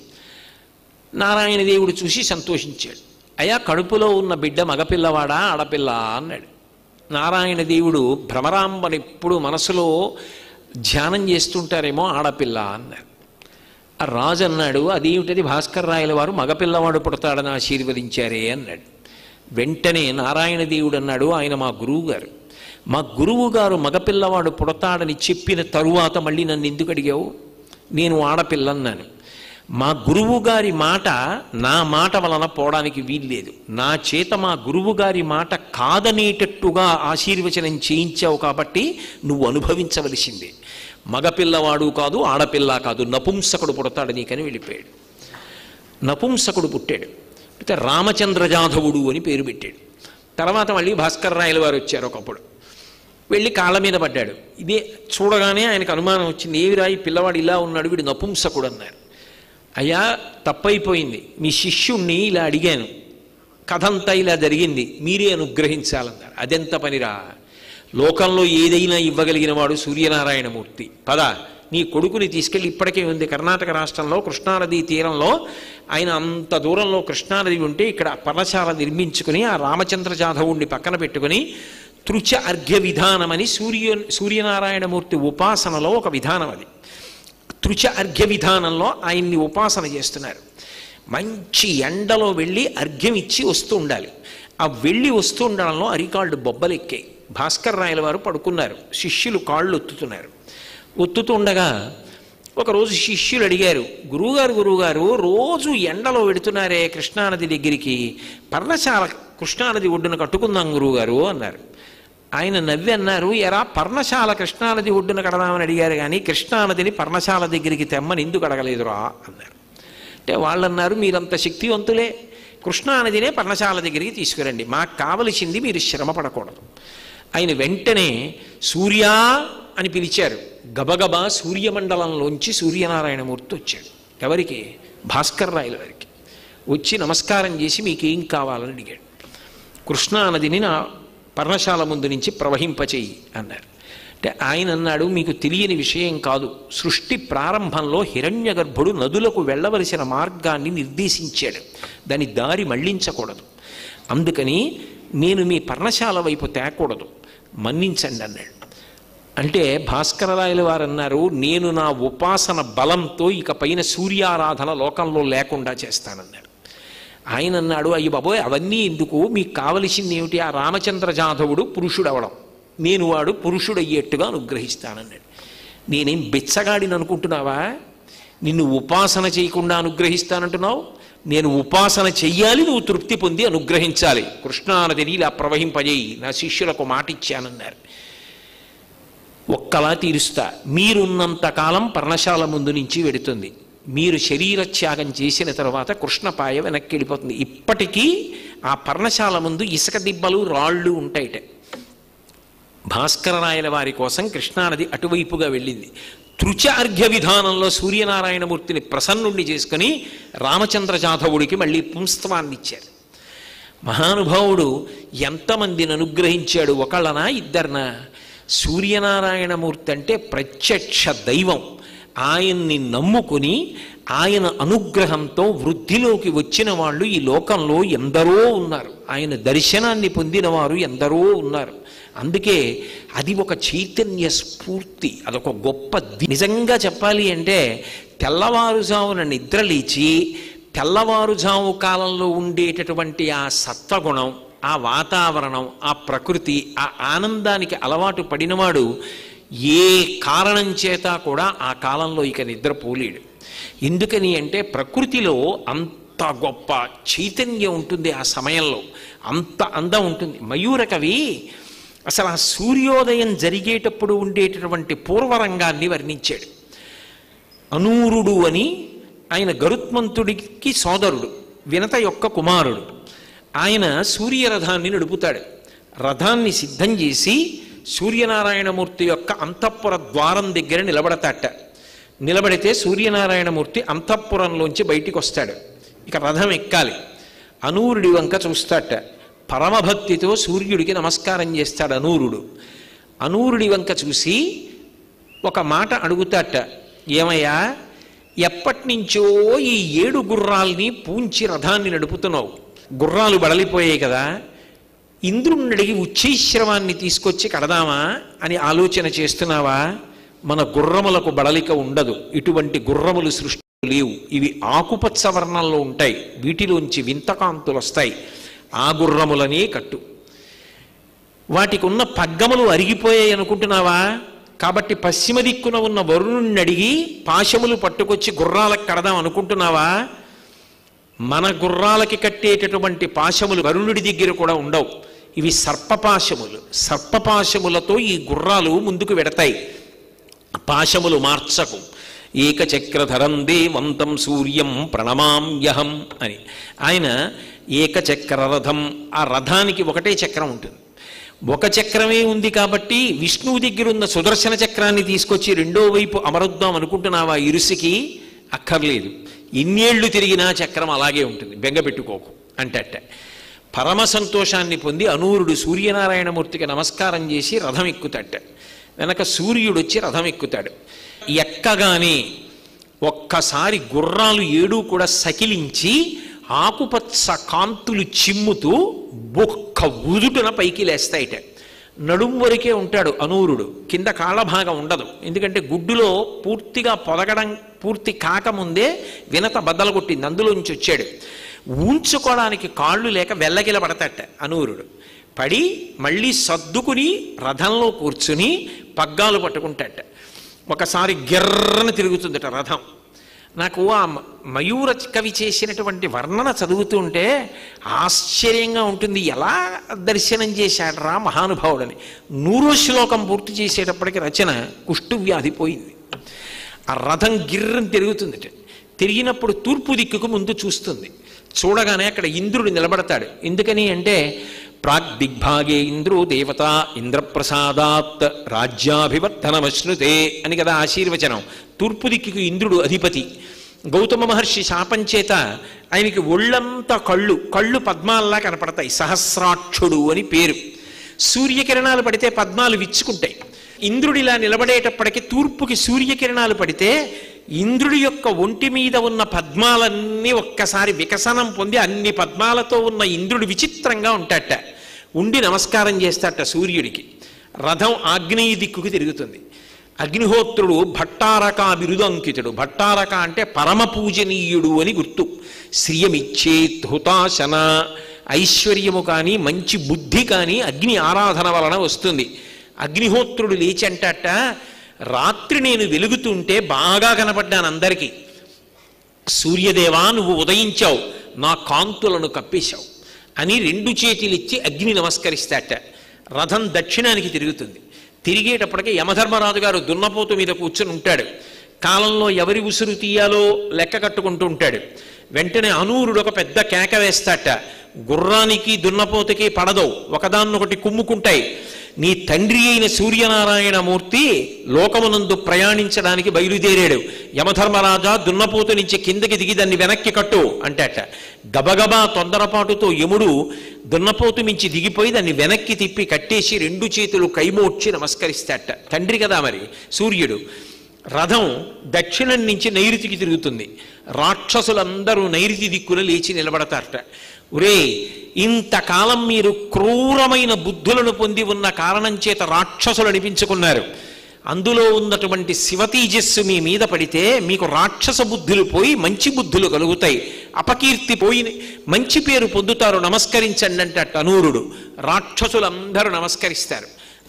నారాయణ దేవుడు చూసి సంతోషించాడు. అయ్యా కడుపులో ఉన్న బిడ్డ మగపిల్లవాడా ఆడపిల్ల అన్నాడు. నారాయణ దేవుడు భ్రమరాంబని ఎప్పుడు మనసులో ధ్యానం చేస్తుంటారేమో ఆడపిల్ల అన్నారు. ఆ రాజు అన్నాడు, అదేమిటది భాస్కరరాయల వారు మగపిల్లవాడు పుడతాడని ఆశీర్వదించారే అన్నాడు. వెంటనే నారాయణ దేవుడు అన్నాడు, ఆయన మా గురువు గారు, మా గురువు గారు మగపిల్లవాడు పుడతాడని చెప్పిన తరువాత మళ్ళీ నన్ను ఎందుకు అడిగావు? నేను ఆడపిల్లన్నాను. మా గురువు గారి మాట నా మాట వలన పోవడానికి వీల్లేదు. నా చేత మా గురువు గారి మాట కాదనేటట్టుగా ఆశీర్వచనం చేయించావు కాబట్టి నువ్వు అనుభవించవలసిందే. మగపిల్లవాడు కాదు, ఆడపిల్ల కాదు, నపుంసకుడు పుడతాడు నీకని వెళ్ళిపోయాడు. నపుంసకుడు పుట్టాడు. అయితే రామచంద్ర జాధవుడు అని పేరు పెట్టాడు. తర్వాత మళ్ళీ భాస్కరరాయల వారు వచ్చారు. ఒకప్పుడు వెళ్ళి కాళ్ళ మీద పడ్డాడు. ఇదే చూడగానే ఆయనకు అనుమానం వచ్చింది, ఏవిరా ఈ పిల్లవాడు ఇలా ఉన్నాడు, వీడు నపుంసకుడు అన్నారు. అయ్యా తప్పైపోయింది, మీ శిష్యుణ్ణి ఇలా అడిగాను, కథంతా ఇలా జరిగింది, మీరే అనుగ్రహించాలన్నారు. అదెంత పనిరా, లోకంలో ఏదైనా ఇవ్వగలిగిన వాడు సూర్యనారాయణమూర్తి. పద నీ కొడుకుని తీసుకెళ్ళి, ఇప్పటికే ఉంది కర్ణాటక రాష్ట్రంలో కృష్ణానదీ తీరంలో, ఆయన అంత దూరంలో కృష్ణానది ఉంటే ఇక్కడ పర్ణశాల నిర్మించుకుని ఆ రామచంద్ర జాధవుణ్ణి పక్కన పెట్టుకుని తృచ అర్ఘ్య విధానం అని సూర్యనారాయణమూర్తి ఉపాసనలో ఒక విధానం. అది తృచ అర్ఘ్య విధానంలో ఆయన్ని ఉపాసన చేస్తున్నారు. మంచి ఎండలో వెళ్ళి అర్ఘ్యం ఇచ్చి వస్తూ ఉండాలి. ఆ వెళ్ళి వస్తూ ఉండడంలో అరికాళ్ళు బొబ్బలెక్కాయి. భాస్కరరాయల వారు పడుకున్నారు, శిష్యులు కాళ్ళు ఒత్తుతున్నారు. ఒత్తుతూ ఉండగా ఒకరోజు శిష్యులు అడిగారు, గురువుగారు రోజు ఎండలో వెడుతున్నారే కృష్ణానది దగ్గరికి, పర్ణశాల కృష్ణానది ఒడ్డున కట్టుకుందాం గురువుగారు అన్నారు. ఆయన నవ్వి అన్నారు, ఎరా పర్ణశాల కృష్ణానది ఒడ్డున కడదామని అడిగారు కానీ కృష్ణానదిని పర్ణశాల దగ్గరికి తెమ్మని ఎందుకు అడగలేదురా అన్నారు. అంటే వాళ్ళు అన్నారు, మీరంత శక్తివంతులే, కృష్ణానదినే పర్ణశాల దగ్గరికి తీసుకురండి, మాకు కావలసింది మీరు శ్రమ పడకూడదు. ఆయన వెంటనే సూర్యా అని పిలిచారు. గబగబా సూర్యమండలంలోంచి సూర్యనారాయణమూర్తి వచ్చాడు. ఎవరికి? భాస్కరరాయల వారికి. వచ్చి నమస్కారం చేసి మీకేం కావాలని అడిగాడు. కృష్ణానదిని నా పర్ణశాల ముందు నుంచి ప్రవహింపచేయి అన్నారు. అంటే ఆయన అన్నాడు, మీకు తెలియని విషయం కాదు, సృష్టి ప్రారంభంలో హిరణ్యగర్భుడు నదులకు వెళ్ళవలసిన మార్గాన్ని నిర్దేశించాడు, దాని దారి మళ్లించకూడదు, అందుకని నేను మీ పర్ణశాల వైపు తేకూడదు, మన్నించండి అన్నాడు. అంటే భాస్కరరాయల వారు అన్నారు, నేను నా ఉపాసన బలంతో ఇక పైన సూర్యారాధన లోకంలో లేకుండా చేస్తానన్నాడు. ఆయన అన్నాడు, అయ్యి బాబోయ్ అవన్నీ ఎందుకు, మీకు కావలసింది ఏమిటి? ఆ రామచంద్ర జాధవుడు పురుషుడవడం, నేను వాడు పురుషుడయ్యేట్టుగా అనుగ్రహిస్తానన్నాడు. నేనేం బెచ్చగాడిని అనుకుంటున్నావా? నిన్ను ఉపాసన చేయకుండా అనుగ్రహిస్తానంటున్నావు? నేను ఉపాసన చెయ్యాలి, నువ్వు తృప్తి పొంది అనుగ్రహించాలి. కృష్ణానదిని ఇలా ప్రవహింపజేయి, నా శిష్యులకు మాట ఇచ్చానన్నారు. ఒక్కలా తీరుస్తా, మీరున్నంతకాలం పర్ణశాల ముందు నుంచి వెడుతుంది, మీరు శరీర త్యాగం చేసిన తర్వాత కృష్ణపాయ వెనక్కి వెళ్ళిపోతుంది. ఇప్పటికీ ఆ పర్ణశాల ముందు ఇసుక దిబ్బలు రాళ్ళు ఉంటాయిట. భాస్కరరాయల వారి కోసం కృష్ణానది అటువైపుగా వెళ్ళింది. తృచ అర్ఘ్య విధానంలో సూర్యనారాయణమూర్తిని ప్రసన్నుణ్ణి చేసుకుని రామచంద్ర జాధవుడికి మళ్ళీ పుంస్తవాన్ని ఇచ్చారు. మహానుభావుడు ఎంతమందిని అనుగ్రహించాడు, ఒకళ్ళనా ఇద్దరినా? సూర్యనారాయణమూర్తి అంటే ప్రత్యక్ష దైవం. ఆయన్ని నమ్ముకుని ఆయన అనుగ్రహంతో వృద్ధిలోకి వచ్చిన వాళ్ళు ఈ లోకంలో ఎందరో ఉన్నారు, ఆయన దర్శనాన్ని పొందిన వారు ఎందరో ఉన్నారు. అందుకే అది ఒక చైతన్య స్ఫూర్తి, అదొక గొప్ప. నిజంగా చెప్పాలి అంటే తెల్లవారుజామున నిద్రలేచి తెల్లవారుజాము కాలంలో ఉండేటటువంటి ఆ సత్వగుణం, ఆ వాతావరణం, ఆ ప్రకృతి, ఆ ఆనందానికి అలవాటు పడినవాడు ఏ కారణం చేత కూడా ఆ కాలంలో ఇక నిద్రపోలేడు. ఎందుకని అంటే ప్రకృతిలో అంత గొప్ప చైతన్యం ఉంటుంది ఆ సమయంలో, అంత అందం ఉంటుంది. మయూర కవి అసలు ఆ సూర్యోదయం జరిగేటప్పుడు ఉండేటటువంటి పూర్వరంగాన్ని వర్ణించాడు. అనూరుడు అని ఆయన గరుత్మంతుడికి సోదరుడు, వినత యొక్క కుమారుడు. ఆయన సూర్యరథాన్ని నడుపుతాడు. రథాన్ని సిద్ధం చేసి సూర్యనారాయణమూర్తి యొక్క అంతఃపుర ద్వారం దగ్గర నిలబడతాట. నిలబడితే సూర్యనారాయణమూర్తి అంతఃపురంలోంచి బయటికి వస్తాడు. ఇక రథం ఎక్కాలి. అనూరుడి వంక చూస్తాట. పరమభక్తితో సూర్యుడికి నమస్కారం చేస్తాడు అనూరుడు. అనూరుడి వంక చూసి ఒక మాట అడుగుతాట, ఏమయ్యా, ఎప్పటి నుంచో ఈ 7 గుర్రాల్ని పూంచి రథాన్ని నడుపుతున్నావు, గుర్రాలు బడలిపోయాయి కదా, ఇంద్రుణ్ణి అడిగి ఉచ్చైశ్రవాన్ని తీసుకొచ్చి కడదామా అని ఆలోచన చేస్తున్నావా? మన గుర్రములకు బడలిక ఉండదు, ఇటువంటి గుర్రములు సృష్టి లేవు, ఇవి ఆకుపచ్చ వర్ణంలో ఉంటాయి, వీటిలోంచి వింతకాంతులు వస్తాయి, ఆ గుర్రములనే కట్టు. వాటికి ఉన్న పగ్గములు అరిగిపోయాయి అనుకుంటున్నావా? కాబట్టి పశ్చిమ దిక్కున ఉన్న వరుణుణ్ణి అడిగి పాశములు పట్టుకొచ్చి గుర్రాలకు కడదాం అనుకుంటున్నావా? మన గుర్రాలకి కట్టేటటువంటి పాశములు వరుణుడి దగ్గర కూడా ఉండవు, ఇవి సర్పపాశములు. సర్పపాశములతో ఈ గుర్రాలు ముందుకు వెడతాయి, పాశములు మార్చకు. ఏకచక్రధరం దేవంతం సూర్యం ప్రణమామ్యహం అని ఆయన ఏకచక్ర రథం, ఆ రథానికి ఒకటే చక్రం ఉంటుంది. ఒక చక్రమే ఉంది కాబట్టి విష్ణువు దగ్గర ఉన్న సుదర్శన చక్రాన్ని తీసుకొచ్చి రెండో వైపు అమరుద్దాం అనుకుంటున్నావా? ఇరుసికి అక్కర్లేదు, ఎన్నేళ్లు తిరిగినా చక్రం అలాగే ఉంటుంది, బెంగపెట్టుకోకు అంటట. పరమ సంతోషాన్ని పొంది అనూరుడు సూర్యనారాయణమూర్తికి నమస్కారం చేసి రథం ఎక్కుతాట. వెనక సూర్యుడు వచ్చి రథం ఎక్కుతాడు. ఎక్కగానే ఒక్కసారి గుర్రాలు 7 కూడా సకిలించి ఆకుపచ్చ కాంతులు చిమ్ముతూ బొక్క ఉదుటున పైకి లేస్తాయిట. నడుం వరకే ఉంటాడు అనూరుడు, కింద కాళ్ళభాగం ఉండదు. ఎందుకంటే గుడ్డులో పూర్తిగా పొదగడం పూర్తి కాకముందే వినత బద్దలు కొట్టింది, అందులోంచి వచ్చాడు. ఊంచుకోవడానికి కాళ్ళు లేక వెల్లకిల పడతాట అనూరుడు. పడి మళ్ళీ సర్దుకుని రథంలో కూర్చుని పగ్గాలు పట్టుకుంటాట. ఒకసారి గిర్రన తిరుగుతుందట రథం. నాకు ఆ మయూర కవి చేసినటువంటి వర్ణన చదువుతుంటే ఆశ్చర్యంగా ఉంటుంది. ఎలా దర్శనం చేశాడరా మహానుభావుడని. 100వ శ్లోకం పూర్తి చేసేటప్పటికి రచన కుష్ఠువ్యాధి పోయింది. ఆ రథం గిర్రని తిరుగుతుందట. తిరిగినప్పుడు తూర్పు దిక్కుకు ముందు చూస్తుంది. చూడగానే అక్కడ ఇంద్రుడు నిలబడతాడు. ఎందుకని అంటే ప్రాగ్దిగ్భాగే ఇంద్రో దేవత ఇంద్రప్రసాదాత్ రాజ్యాభివర్ధనమశ్నుతే అని కదా ఆశీర్వచనం. తూర్పు దిక్కుకు ఇంద్రుడు అధిపతి. గౌతమ మహర్షి శాపం చేత ఆయనకి ఒళ్ళంతా కళ్ళు పద్మాల్లా కనపడతాయి. సహస్రాక్షుడు అని పేరు. సూర్యకిరణాలు పడితే పద్మాలు విచ్చుకుంటాయి. ఇంద్రుడిలా నిలబడేటప్పటికి తూర్పుకి సూర్యకిరణాలు పడితే ఇంద్రుడి యొక్క ఒంటి మీద ఉన్న పద్మాలన్నీ ఒక్కసారి వికసనం పొంది అన్ని పద్మాలతో ఉన్న ఇంద్రుడు విచిత్రంగా ఉంటాట. ఉండి నమస్కారం చేస్తాట సూర్యుడికి. రథం ఆగ్నేయ దిక్కుకు తిరుగుతుంది. అగ్నిహోత్రుడు భట్టారక బిరుదంకితుడు. భట్టారక అంటే పరమ పూజనీయుడు అని గుర్తు. శ్రియమిచ్చేత్ హుతాశన, ఐశ్వర్యము కానీ మంచి బుద్ధి కానీ అగ్ని ఆరాధన వలన వస్తుంది. అగ్నిహోత్రుడు లేచి అంటాట, రాత్రి నేను వెలుగుతుంటే బాగా కనపడ్డాను అందరికీ. సూర్యదేవా, నువ్వు ఉదయించావు, నా కాంతులను కప్పేశావు అని 2 చేతులిచ్చి అగ్ని నమస్కరిస్తాట. రథం దక్షిణానికి తిరుగుతుంది. తిరిగేటప్పటికి యమధర్మరాజు గారు దున్నపోతు మీద కూర్చొని ఉంటాడు. కాలంలో ఎవరి ఉసురు తీయాలో లెక్క కట్టుకుంటూ ఉంటాడు. వెంటనే అనూరుడు ఒక పెద్ద కేక వేస్తాట. గుర్రానికి దున్నపోతుకి పడదో, ఒకదాన్నొకటి కుమ్ముకుంటాయి. నీ తండ్రి అయిన సూర్యనారాయణమూర్తి లోకమునందు ప్రయాణించడానికి బయలుదేరాడు. యమధర్మరాజా, దున్నపోతు నుంచి కిందకి దిగి దాన్ని వెనక్కి కట్టు అంటాట. గబగబా తొందరపాటుతో యముడు దున్నపోతు మించి దిగిపోయి దాన్ని వెనక్కి తిప్పి కట్టేసి 2 చేతులు కైమోడ్చి నమస్కరిస్తాట. తండ్రి కదా మరి సూర్యుడు. రథం దక్షిణం నుంచి నైరుతికి తిరుగుతుంది. రాక్షసులందరూ నైరుతి దిక్కున లేచి నిలబడతారట. ఒరే, ఇంతకాలం మీరు క్రూరమైన బుద్ధులను పొంది ఉన్న కారణం చేత రాక్షసులు అనిపించుకున్నారు. అందులో ఉన్నటువంటి శివతేజస్సు మీ మీద పడితే మీకు రాక్షస బుద్ధులు పోయి మంచి బుద్ధులు కలుగుతాయి. అపకీర్తి పోయి మంచి పేరు పొందుతారు, నమస్కరించండి అంటే అనూరుడు. రాక్షసులందరూ నమస్కరిస్తారు.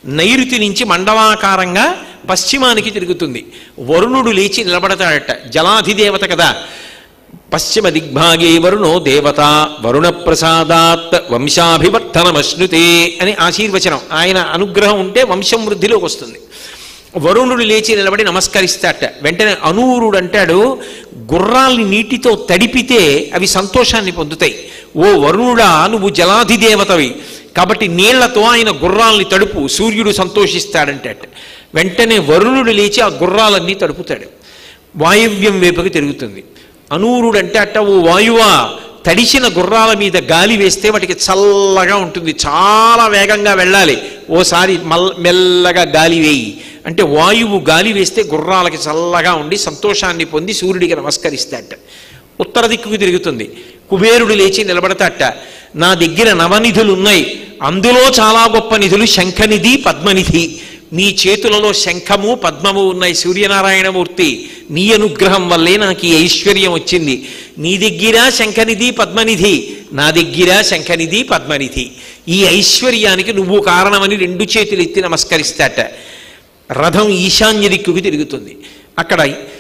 నైరుతి నుంచి మండలాకారంగా పశ్చిమానికి తిరుగుతుంది. వరుణుడు లేచి నిలబడతాడట, జలాధిదేవత కదా. పశ్చిమ దిగ్భాగే వరుణో దేవత వరుణ ప్రసాదాత్ వంశాభివర్ధనమశ్నుతే అని ఆశీర్వచనం. ఆయన అనుగ్రహం ఉంటే వంశం వృద్ధిలోకి వస్తుంది. వరుణుడు లేచి నిలబడి నమస్కరిస్తాట. వెంటనే అనూరుడు అంటాడు, గుర్రాల్ని నీటితో తడిపితే అవి సంతోషాన్ని పొందుతాయి. ఓ వరుణుడా, నువ్వు జలాధిదేవతవి కాబట్టి నీళ్లతో ఆయన గుర్రాల్ని తడుపు, సూర్యుడు సంతోషిస్తాడంటే. వెంటనే వరుణుడు లేచి ఆ గుర్రాలన్నీ తడుపుతాడు. వాయువ్యం వైపుకి తిరుగుతుంది. అనూరుడు అంటే అట్ట, ఓ వాయువా, తడిసిన గుర్రాల మీద గాలి వేస్తే వాటికి చల్లగా ఉంటుంది, చాలా వేగంగా వెళ్ళాలి, ఓసారి మెల్లగా గాలి వేయి అంటే వాయువు గాలి వేస్తే గుర్రాలకి చల్లగా ఉండి సంతోషాన్ని పొంది సూర్యుడికి నమస్కరిస్తాట. ఉత్తర దిక్కుకు తిరుగుతుంది. కుబేరుడు లేచి నిలబడతాట, నా దగ్గర నవనిధులు ఉన్నాయి, అందులో చాలా గొప్ప నిధులు శంఖనిధి పద్మనిధి. నీ చేతులలో శంఖము పద్మము ఉన్నాయి సూర్యనారాయణమూర్తి, నీ అనుగ్రహం వల్లే నాకు ఈ ఐశ్వర్యం వచ్చింది. నీ దగ్గర శంఖనిధి పద్మనిధి, నా దగ్గర శంఖనిధి పద్మనిధి, ఈ ఐశ్వర్యానికి నువ్వు కారణమని రెండు చేతులు ఎత్తి నమస్కరిస్తాట. రథం ఈశాన్య దిక్కుకు తిరుగుతుంది. అక్కడ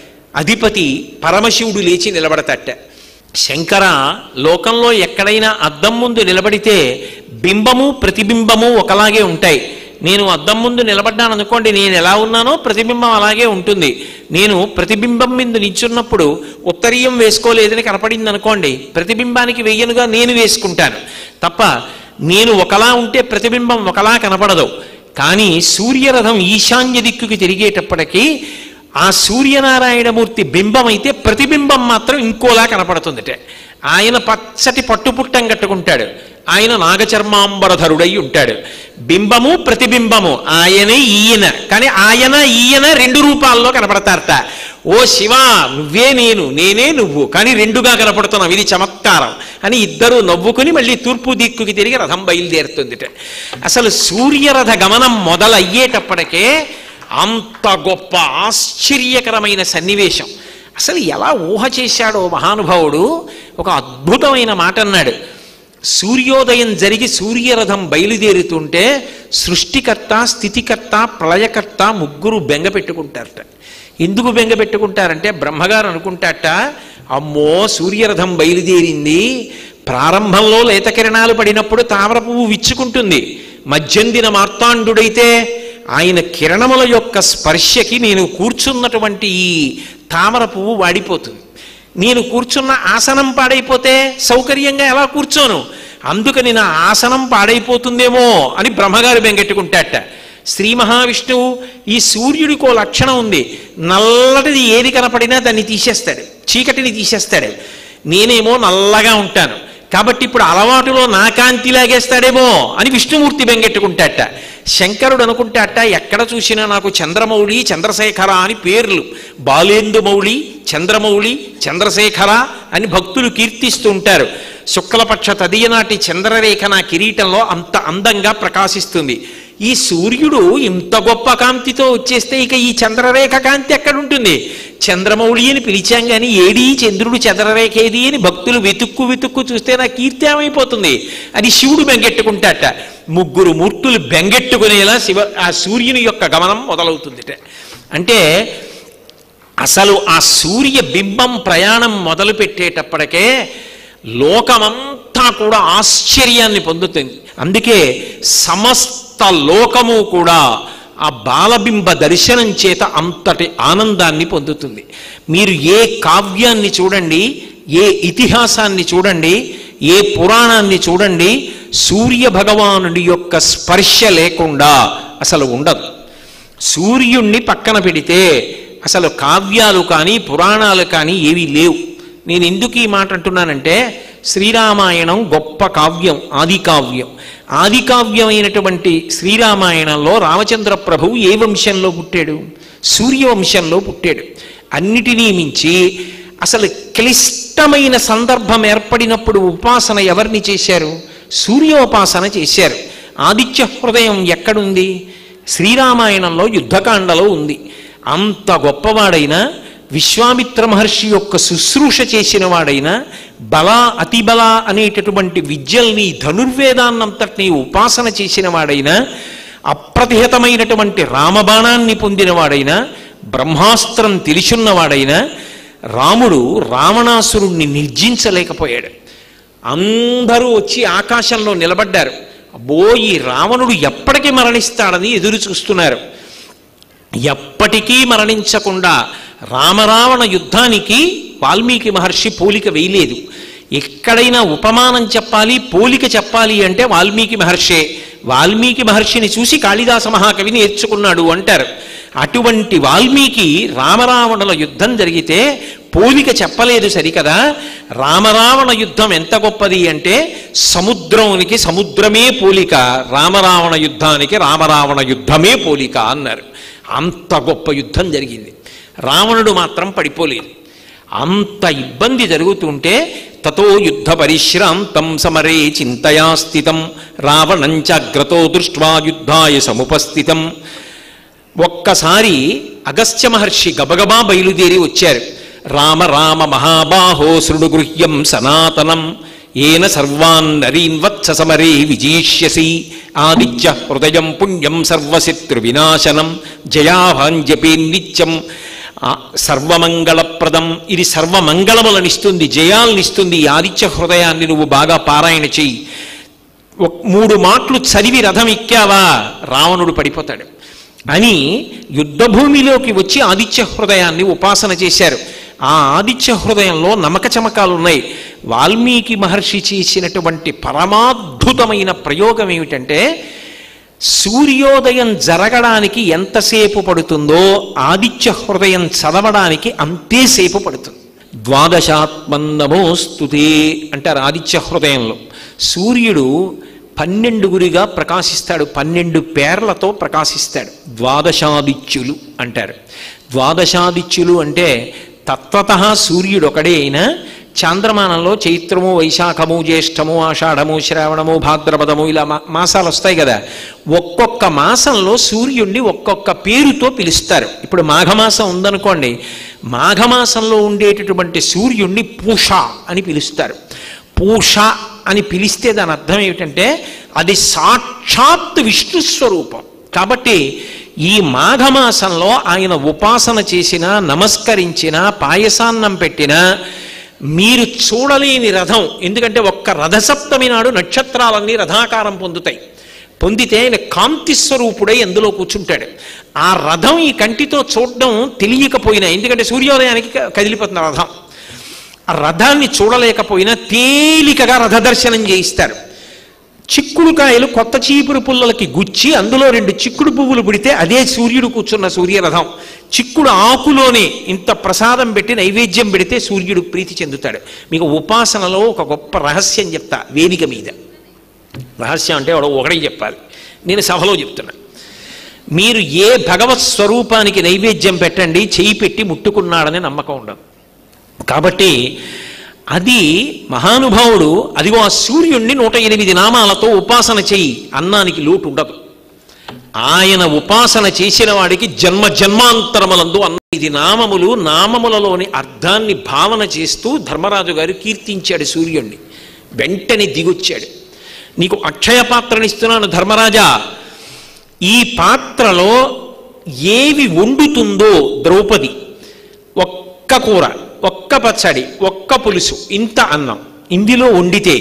అధిపతి పరమశివుడు లేచి నిలబడతాట. శంకర, లోకంలో ఎక్కడైనా అద్దం ముందు నిలబడితే బింబము ప్రతిబింబము ఒకలాగే ఉంటాయి. నేను అద్దం ముందు నిలబడ్డాను అనుకోండి, నేను ఎలా ఉన్నానో ప్రతిబింబం అలాగే ఉంటుంది. నేను ప్రతిబింబం మీద నిల్చున్నప్పుడు ఉత్తరీయం వేసుకోలేదని కనపడింది అనుకోండి, ప్రతిబింబానికి వెయ్యనుగా నేను వేసుకుంటాను తప్ప నేను ఒకలా ఉంటే ప్రతిబింబం ఒకలా కనపడదు. కానీ సూర్యరథం ఈశాన్య దిక్కుకి తిరిగేటప్పటికీ ఆ సూర్యనారాయణమూర్తి బింబం అయితే ప్రతిబింబం మాత్రం ఇంకోలా కనపడుతుందిట. ఆయన పచ్చటి పట్టుపుట్టం కట్టుకుంటాడు, ఆయన నాగచర్మాంబరధరుడై ఉంటాడు. బింబము ప్రతిబింబము ఆయనే ఈయన, కానీ ఆయన ఈయన రెండు రూపాల్లో కనపడతారట. ఓ శివ, నువ్వే నేను, నేనే నువ్వు, కానీ రెండుగా కనపడుతున్నావు, ఇది చమత్కారం అని ఇద్దరు నవ్వుకుని మళ్ళీ తూర్పు దిక్కుకి తిరిగి రథం బయలుదేరుతుందిట. అసలు సూర్యరథ గమనం మొదలయ్యేటప్పటికే అంత గొప్ప ఆశ్చర్యకరమైన సన్నివేశం. అసలు ఎలా ఊహ చేశాడో మహానుభావుడు. ఒక అద్భుతమైన మాట అన్నాడు. సూర్యోదయం జరిగి సూర్యరథం బయలుదేరుతుంటే సృష్టికర్త, స్థితికర్త, ప్రళయకర్త ముగ్గురు బెంగ పెట్టుకుంటారట. ఎందుకు బెంగ పెట్టుకుంటారంటే బ్రహ్మగారు అనుకుంటారట, అమ్మో సూర్యరథం బయలుదేరింది, ప్రారంభంలో లేత కిరణాలు పడినప్పుడు తామర పువ్వు విచ్చుకుంటుంది, మధ్యందిన మార్తాండుడైతే ఆయన కిరణముల యొక్క స్పర్శకి నేను కూర్చున్నటువంటి ఈ తామర పువ్వు వాడిపోతుంది, నేను కూర్చున్న ఆసనం పాడైపోతే సౌకర్యంగా ఎలా కూర్చోను, అందుకని నా ఆసనం పాడైపోతుందేమో అని బ్రహ్మగారు బెంగెట్టుకుంటాట. శ్రీ మహావిష్ణువు ఈ సూర్యుడికో లక్షణం ఉంది, నల్లటిది ఏది కనపడినా దాన్ని తీసేస్తాడు, చీకటిని తీసేస్తాడు. నేనేమో నల్లగా ఉంటాను కాబట్టి ఇప్పుడు అలవాటులో నా కాంతి లాగేస్తాడేమో అని విష్ణుమూర్తి బెంగెట్టుకుంటాట. శంకరుడు అనుకుంటాట, ఎక్కడ చూసినా నాకు చంద్రమౌళి, చంద్రశేఖర అని పేర్లు, బాలేందుమౌళి, చంద్రమౌళి, చంద్రశేఖర అని భక్తులు కీర్తిస్తూ ఉంటారు. శుక్లపక్ష తదియనాటి చంద్రరేఖ నా కిరీటంలో అంత అందంగా ప్రకాశిస్తుంది. ఈ సూర్యుడు ఇంత గొప్ప కాంతితో వచ్చేస్తే ఇక ఈ చంద్రరేఖ కాంతి ఎక్కడుంటుంది? చంద్రమౌళి అని పిలిచాం కానీ ఏడీ చంద్రుడు చంద్రరేఖ ఏది అని భక్తులు వెతుక్కు వెతుక్కు చూస్తే నా కీర్తి ఏమైపోతుంది అని శివుడు బెంగెట్టుకుంటాట. ముగ్గురు మూర్తులు బెంగెట్టుకునేలా ఆ సూర్యుని యొక్క గమనం మొదలవుతుందిట. అంటే అసలు ఆ సూర్య బింబం ప్రయాణం మొదలు పెట్టేటప్పటికే లోకమంతా కూడా ఆశ్చర్యాన్ని పొందుతుంది. అందుకే సమస్త లోకము కూడా ఆ బాలబింబ దర్శనం చేత అంతటి ఆనందాన్ని పొందుతుంది. మీరు ఏ కావ్యాన్ని చూడండి, ఏ ఇతిహాసాన్ని చూడండి, ఏ పురాణాన్ని చూడండి, సూర్య భగవానుడి యొక్క స్పర్శ లేకుండా అసలు ఉండదు. సూర్యుణ్ణి పక్కన పెడితే అసలు కావ్యాలు కానీ పురాణాలు కానీ ఏవీ లేవు. నేను ఎందుకు ఈ మాట అంటున్నానంటే, శ్రీరామాయణం గొప్ప కావ్యం, ఆది కావ్యం. ఆది కావ్యమైనటువంటి శ్రీరామాయణంలో రామచంద్ర ప్రభువు ఏ వంశంలో పుట్టాడు? సూర్యవంశంలో పుట్టాడు. అన్నిటినీ మించి అసలు క్లిష్టమైన సందర్భం ఏర్పడినప్పుడు ఉపాసన ఎవరిని చేశారు? సూర్యోపాసన చేశారు. ఆదిత్య హృదయం ఎక్కడుంది? శ్రీరామాయణంలో యుద్ధకాండలో ఉంది. అంత గొప్పవాడైనా, విశ్వామిత్ర మహర్షి యొక్క శుశ్రూష చేసిన వాడైనా, బల అతిబల అనేటటువంటి విద్యల్ని, ధనుర్వేదాన్నంతటినీ ఉపాసన చేసిన వాడైనా, అప్రతిహతమైనటువంటి రామబాణాన్ని పొందినవాడైనా బ్రహ్మాస్త్రం తెలిసున్నవాడైనా రాముడు రావణాసురుణ్ణి నిర్జించలేకపోయాడు. అందరూ వచ్చి ఆకాశంలో నిలబడ్డారు. అబ్బో, ఈ రావణుడు ఎప్పటికీ మరణిస్తాడని ఎదురు చూస్తున్నారు. ఎప్పటికీ మరణించకుండా రామరావణ యుద్ధానికి వాల్మీకి మహర్షి పోలిక వేయలేదు. ఎక్కడైనా ఉపమానం చెప్పాలి, పోలిక చెప్పాలి అంటే వాల్మీకి మహర్షే. వాల్మీకి మహర్షిని చూసి కాళిదాస మహాకవి నేర్చుకున్నాడు అంటారు. అటువంటి వాల్మీకి రామరావణుల యుద్ధం జరిగితే పోలిక చెప్పలేదు సరికదా. రామరావణ యుద్ధం ఎంత గొప్పది అంటే సముద్రానికి సముద్రమే పోలిక, రామరావణ యుద్ధానికి రామరావణ యుద్ధమే పోలిక అన్నారు. అంత గొప్ప యుద్ధం జరిగింది. రావణుడు మాత్రం పడిపోలేదు. అంత ఇబ్బంది జరుగుతుంటే తతో యుద్ధ పరిశ్రాంతం సమరే చింతయా స్థితం రావణంచాగ్రతో దృష్ట్వా యుద్ధాయ సముపస్థితం. ఒక్కసారి అగస్త్య మహర్షి గబగబా బయలుదేరి వచ్చారు. రామ రామ మహాబాహో శృణుగృహ్యం సనాతనం ఏన సర్వాన్ నరీన్ వత్స సమరే విజీష్యసి ఆదిత్య హృదయం పుణ్యం సర్వశత్రు వినాశనం జయాభాంజపే నిత్యం సర్వమంగళప్రదం. ఇది సర్వమంగళములనిస్తుంది, జయాలనిస్తుంది. ఈ ఆదిత్య హృదయాన్ని నువ్వు బాగా పారాయణ చెయ్యి. 3 మాటలు చదివి రథం ఎక్కావా రావణుడు పడిపోతాడు అని యుద్ధభూమిలోకి వచ్చి ఆదిత్య హృదయాన్ని ఉపాసన చేశారు. ఆ ఆదిత్య హృదయంలో నమక చమకాలు ఉన్నాయి. వాల్మీకి మహర్షి చేసినటువంటి పరమాద్భుతమైన ప్రయోగం ఏమిటంటే సూర్యోదయం జరగడానికి ఎంతసేపు పడుతుందో ఆదిత్య హృదయం చదవడానికి అంతేసేపు పడుతుంది. ద్వాదశాత్మన్నమోస్తుతే అంటారు ఆదిత్య హృదయంలో. సూర్యుడు 12 ప్రకాశిస్తాడు, 12 పేర్లతో ప్రకాశిస్తాడు. ద్వాదశాదిత్యులు అంటారు. ద్వాదశాదిత్యులు అంటే తత్వతః సూర్యుడు ఒకడే అయినా చాంద్రమానంలో చైత్రము, వైశాఖము, జ్యేష్ఠము, ఆషాఢము, శ్రావణము, భాద్రపదము ఇలా మాసాలు వస్తాయి కదా. ఒక్కొక్క మాసంలో సూర్యుడిని ఒక్కొక్క పేరుతో పిలుస్తారు. ఇప్పుడు మాఘమాసం ఉందనుకోండి, మాఘమాసంలో ఉండేటటువంటి సూర్యుడిని పూష అని పిలుస్తారు. పూష అని పిలిస్తే దాని అర్థం ఏమిటంటే అది సాక్షాత్ విష్ణు స్వరూపం. కాబట్టి ఈ మాఘమాసంలో ఆయన ఉపాసన చేసినా, నమస్కరించినా, పాయసాన్నం పెట్టినా మీరు చూడలేని రథం. ఎందుకంటే ఒక్క రథసప్తమి నాడు నక్షత్రాలన్నీ రథాకారం పొందుతాయి. పొందితే ఆయన కాంతి స్వరూపుడై అందులో కూర్చుంటాడు. ఆ రథం ఈ కంటితో చూడడం తెలియకపోయినా, ఎందుకంటే సూర్యోదయానికి కదిలిపోతున్న రథం, ఆ రథాన్ని చూడలేకపోయినా తేలికగా రథ దర్శనం చేయిస్తారు. చిక్కుడుకాయలు కొత్త చీపురు పుల్లలకి గుచ్చి అందులో 2 చిక్కుడు పువ్వులు పుడితే అదే సూర్యుడు కూర్చున్న సూర్యరథం. చిక్కుడు ఆకులోనే ఇంత ప్రసాదం పెట్టి నైవేద్యం పెడితే సూర్యుడు ప్రీతి చెందుతాడు. మీకు ఉపాసనలో ఒక గొప్ప రహస్యం చెప్తా. వేదిక మీద రహస్యం అంటే ఒకటే చెప్పాలి, నేను సభలో చెప్తున్నా. మీరు ఏ భగవత్ స్వరూపానికి నైవేద్యం పెట్టండి, చేయి పెట్టి ముట్టుకున్నాడని నమ్మకం ఉండదు. కాబట్టి అది మహానుభావుడు అదిగో ఆ సూర్యుణ్ణి 108 నామాలతో ఉపాసన చెయ్యి, అన్నానికి లోటు ఉండదు. ఆయన ఉపాసన చేసిన వాడికి జన్మ జన్మాంతరములందు అన్న 8 నామములు, నామములలోని అర్థాన్ని భావన చేస్తూ ధర్మరాజు గారు కీర్తించాడు సూర్యుణ్ణి. వెంటనే దిగొచ్చాడు. నీకు అక్షయ పాత్రనిస్తున్నాను ధర్మరాజా, ఈ పాత్రలో ఏవి వండుతుందో ద్రౌపది, ఒక్క కూర, ఒక్క పచ్చడి, ఒక్క పులుసు, ఇంత అన్నం ఇందులో వండితే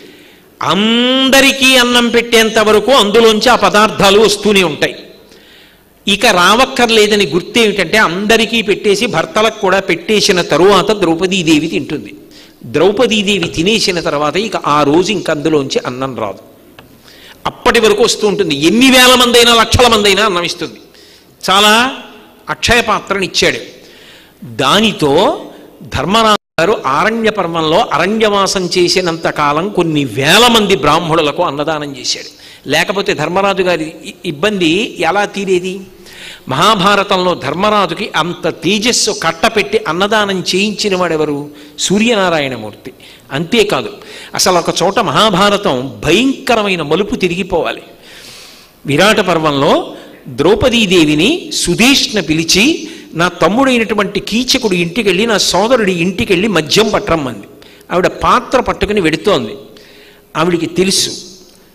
అందరికీ అన్నం పెట్టేంత వరకు అందులోంచి ఆ పదార్థాలు వస్తూనే ఉంటాయి. ఇక రావక్కర్లేదని గుర్తేమిటంటే అందరికీ పెట్టేసి భర్తలకు కూడా పెట్టేసిన తరువాత ద్రౌపదీదేవి తింటుంది. ద్రౌపదీదేవి తినేసిన తర్వాత ఇక ఆ రోజు ఇంక అందులోంచి అన్నం రాదు. అప్పటి వరకు వస్తూ ఉంటుంది. ఎన్ని వేల మంది అయినా, లక్షల మంది అయినా అన్నం ఇస్తుంది. చాలా అక్షయ పాత్రని ఇచ్చాడు. దానితో ధర్మరాజు గారు ఆరణ్య పర్వంలో అరణ్యవాసం చేసినంత కాలం కొన్ని వేల మంది బ్రాహ్మణులకు అన్నదానం చేశాడు. లేకపోతే ధర్మరాజు గారి ఇబ్బంది ఎలా తీరేది? మహాభారతంలో ధర్మరాజుకి అంత తేజస్సు కట్టపెట్టి అన్నదానం చేయించిన వాడెవరు? సూర్యనారాయణమూర్తి. అంతేకాదు, అసలు ఒక చోట మహాభారతం భయంకరమైన మలుపు తిరిగిపోవాలి. విరాట పర్వంలో ద్రౌపదీదేవిని సుదేష్ణ పిలిచి, నా తమ్ముడైనటువంటి కీచకుడు ఇంటికెళ్ళి, నా సోదరుడి ఇంటికెళ్ళి మద్యం పట్టరమ్మంది. ఆవిడ పాత్ర పట్టుకుని వెడుతోంది. ఆవిడికి తెలుసు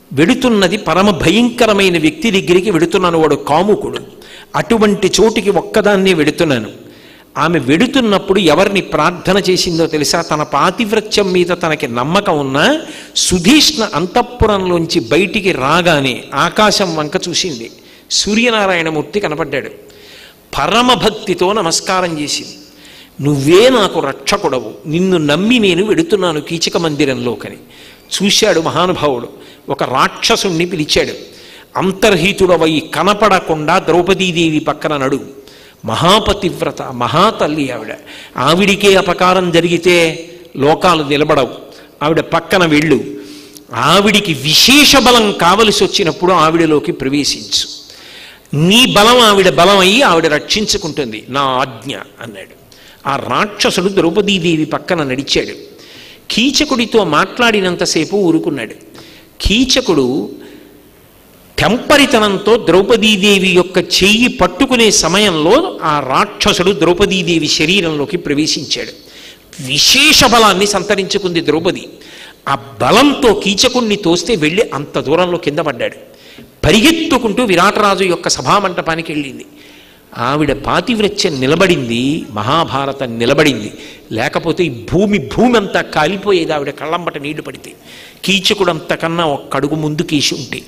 వెడుతున్నది పరమ భయంకరమైన వ్యక్తి దగ్గరికి వెడుతున్నాను, వాడు కాముకుడు. అటువంటి చోటికి ఒక్కదాన్నే వెడుతున్నాను. ఆమె వెడుతున్నప్పుడు ఎవరిని ప్రార్థన చేసిందో తెలుసా? తన పాతివ్రత్యం మీద తనకి నమ్మకం ఉన్నా సుధీష్ణ అంతఃపురంలోంచి బయటికి రాగానే ఆకాశం వంక చూసింది. సూర్యనారాయణమూర్తి కనపడ్డాడు. పరమభక్తితో నమస్కారం చేసింది. నువ్వే నాకు రక్షకుడవు, నిన్ను నమ్మి నేను వెడుతున్నాను కీచక మందిరంలోకని. చూశాడు మహానుభావుడు. ఒక రాక్షసుణ్ణి పిలిచాడు. అంతర్హితుడవై కనపడకుండా ద్రౌపదీదేవి పక్కన నడు. మహాపతివ్రత, మహాతల్లి ఆవిడ. ఆవిడికే అపకారం జరిగితే లోకాలు నిలబడవు. ఆవిడ పక్కన వెళ్ళు. ఆవిడికి విశేష బలం కావలసి వచ్చినప్పుడు ఆవిడలోకి ప్రవేశించు. నీ బలం ఆవిడ బలం అయ్యి ఆవిడ రక్షించుకుంటుంది, నా ఆజ్ఞ అన్నాడు. ఆ రాక్షసుడు ద్రౌపదీదేవి పక్కన నడిచాడు. కీచకుడితో మాట్లాడినంతసేపు ఊరుకున్నాడు. కీచకుడు తెంపరితనంతో ద్రౌపదీదేవి యొక్క చెయ్యి పట్టుకునే సమయంలో ఆ రాక్షసుడు ద్రౌపదీదేవి శరీరంలోకి ప్రవేశించాడు. విశేష బలాన్ని సంతరించుకుంది ద్రౌపది. ఆ బలంతో కీచకుణ్ణి తోస్తే వెళ్ళి అంత దూరంలో కింద పడ్డాడు. పరిగెత్తుకుంటూ విరాటరాజు యొక్క సభామంటపానికి వెళ్ళింది. ఆవిడ పాతివ్రత్యం నిలబడింది, మహాభారతం నిలబడింది. లేకపోతే ఈ భూమి అంతా కాలిపోయేది ఆవిడ కళ్ళంబట నీళ్లు పడితే. కీచకుడంతకన్నా ఒక్క అడుగు ముందు కీసి ఉంటే.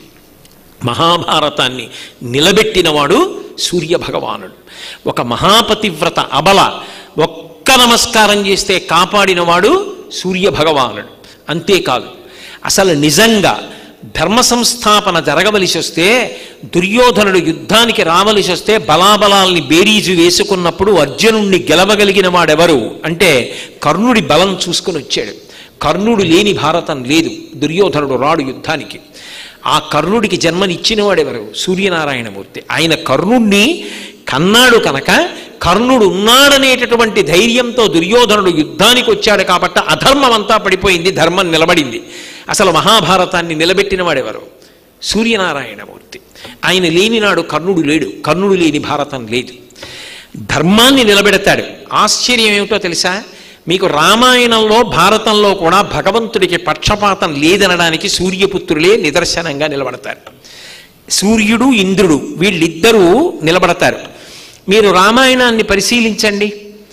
మహాభారతాన్ని నిలబెట్టినవాడు సూర్యభగవానుడు. ఒక మహాపతివ్రత అబల ఒక్క నమస్కారం చేస్తే కాపాడినవాడు సూర్యభగవానుడు. అంతేకాదు, అసలు నిజంగా ధర్మ సంస్థాపన జరగవలసి వస్తే, దుర్యోధనుడు యుద్ధానికి రావలసి వస్తే బలాబలాల్ని బేరీజు వేసుకున్నప్పుడు అర్జునుణ్ణి గెలవగలిగిన వాడెవరు అంటే కర్ణుడి బలం చూసుకుని వచ్చాడు. కర్ణుడు లేని భారతం లేదు. దుర్యోధనుడు రాడు యుద్ధానికి. ఆ కర్ణుడికి జన్మనిచ్చిన వాడెవరు? సూర్యనారాయణమూర్తి. ఆయన కర్ణుణ్ణి కన్నాడు కనుక కర్ణుడు ఉన్నాడనేటటువంటి ధైర్యంతో దుర్యోధనుడు యుద్ధానికి వచ్చాడు కాబట్టి అధర్మం అంతా పడిపోయింది, ధర్మం నిలబడింది. అసలు మహాభారతాన్ని నిలబెట్టిన వాడెవరు? సూర్యనారాయణమూర్తి. ఆయన లేనినాడు కర్ణుడు లేడు. కర్ణుడు లేని భారతం లేదు. ధర్మాన్ని నిలబెడతాడు. ఆశ్చర్యం ఏమిటో తెలుసా? మీకు రామాయణంలో భారతంలో కూడా భగవంతుడికి పక్షపాతం లేదనడానికి సూర్యపుత్రులే నిదర్శనంగా నిలబడతారు. సూర్యుడు, ఇంద్రుడు వీళ్ళిద్దరూ నిలబడతారు. మీరు రామాయణాన్ని పరిశీలించండి.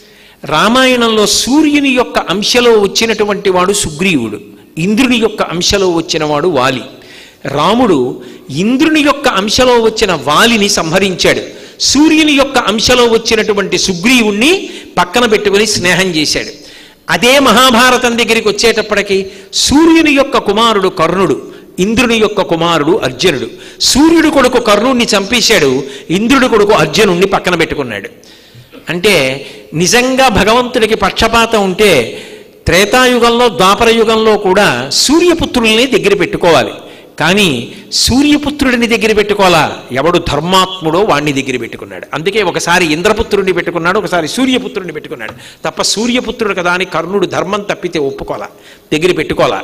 రామాయణంలో సూర్యుని యొక్క అంశలో వచ్చినటువంటి వాడు సుగ్రీవుడు, ఇంద్రుని యొక్క అంశలో వచ్చినవాడు వాలి. రాముడు ఇంద్రుని యొక్క అంశలో వచ్చిన వాలిని సంహరించాడు. సూర్యుని యొక్క అంశలో వచ్చినటువంటి సుగ్రీవుణ్ణి పక్కన పెట్టుకుని స్నేహం చేశాడు. అదే మహాభారతం దగ్గరికి వచ్చేటప్పటికి సూర్యుని యొక్క కుమారుడు కర్ణుడు, ఇంద్రుని యొక్క కుమారుడు అర్జునుడు. సూర్యుడు కొడుకు కర్ణుడిని చంపేశాడు, ఇంద్రుడి కొడుకు అర్జునుడిని పక్కన పెట్టుకున్నాడు. అంటే నిజంగా భగవంతుడికి పక్షపాతం ఉంటే త్రేతాయుగంలో, ద్వాపరయుగంలో కూడా సూర్యపుత్రుల్ని దగ్గర పెట్టుకోవాలి. కానీ సూర్యపుత్రుడిని దగ్గర పెట్టుకోవాలా? ఎవడు ధర్మాత్ముడో వాడిని దగ్గర పెట్టుకున్నాడు. అందుకే ఒకసారి ఇంద్రపుత్రుడిని పెట్టుకున్నాడు, ఒకసారి సూర్యపుత్రుడిని పెట్టుకున్నాడు. తప్ప సూర్యపుత్రుడు కదా అని కర్ణుడు ధర్మం తప్పితే ఒప్పుకోవాలా, దగ్గర పెట్టుకోవాలా.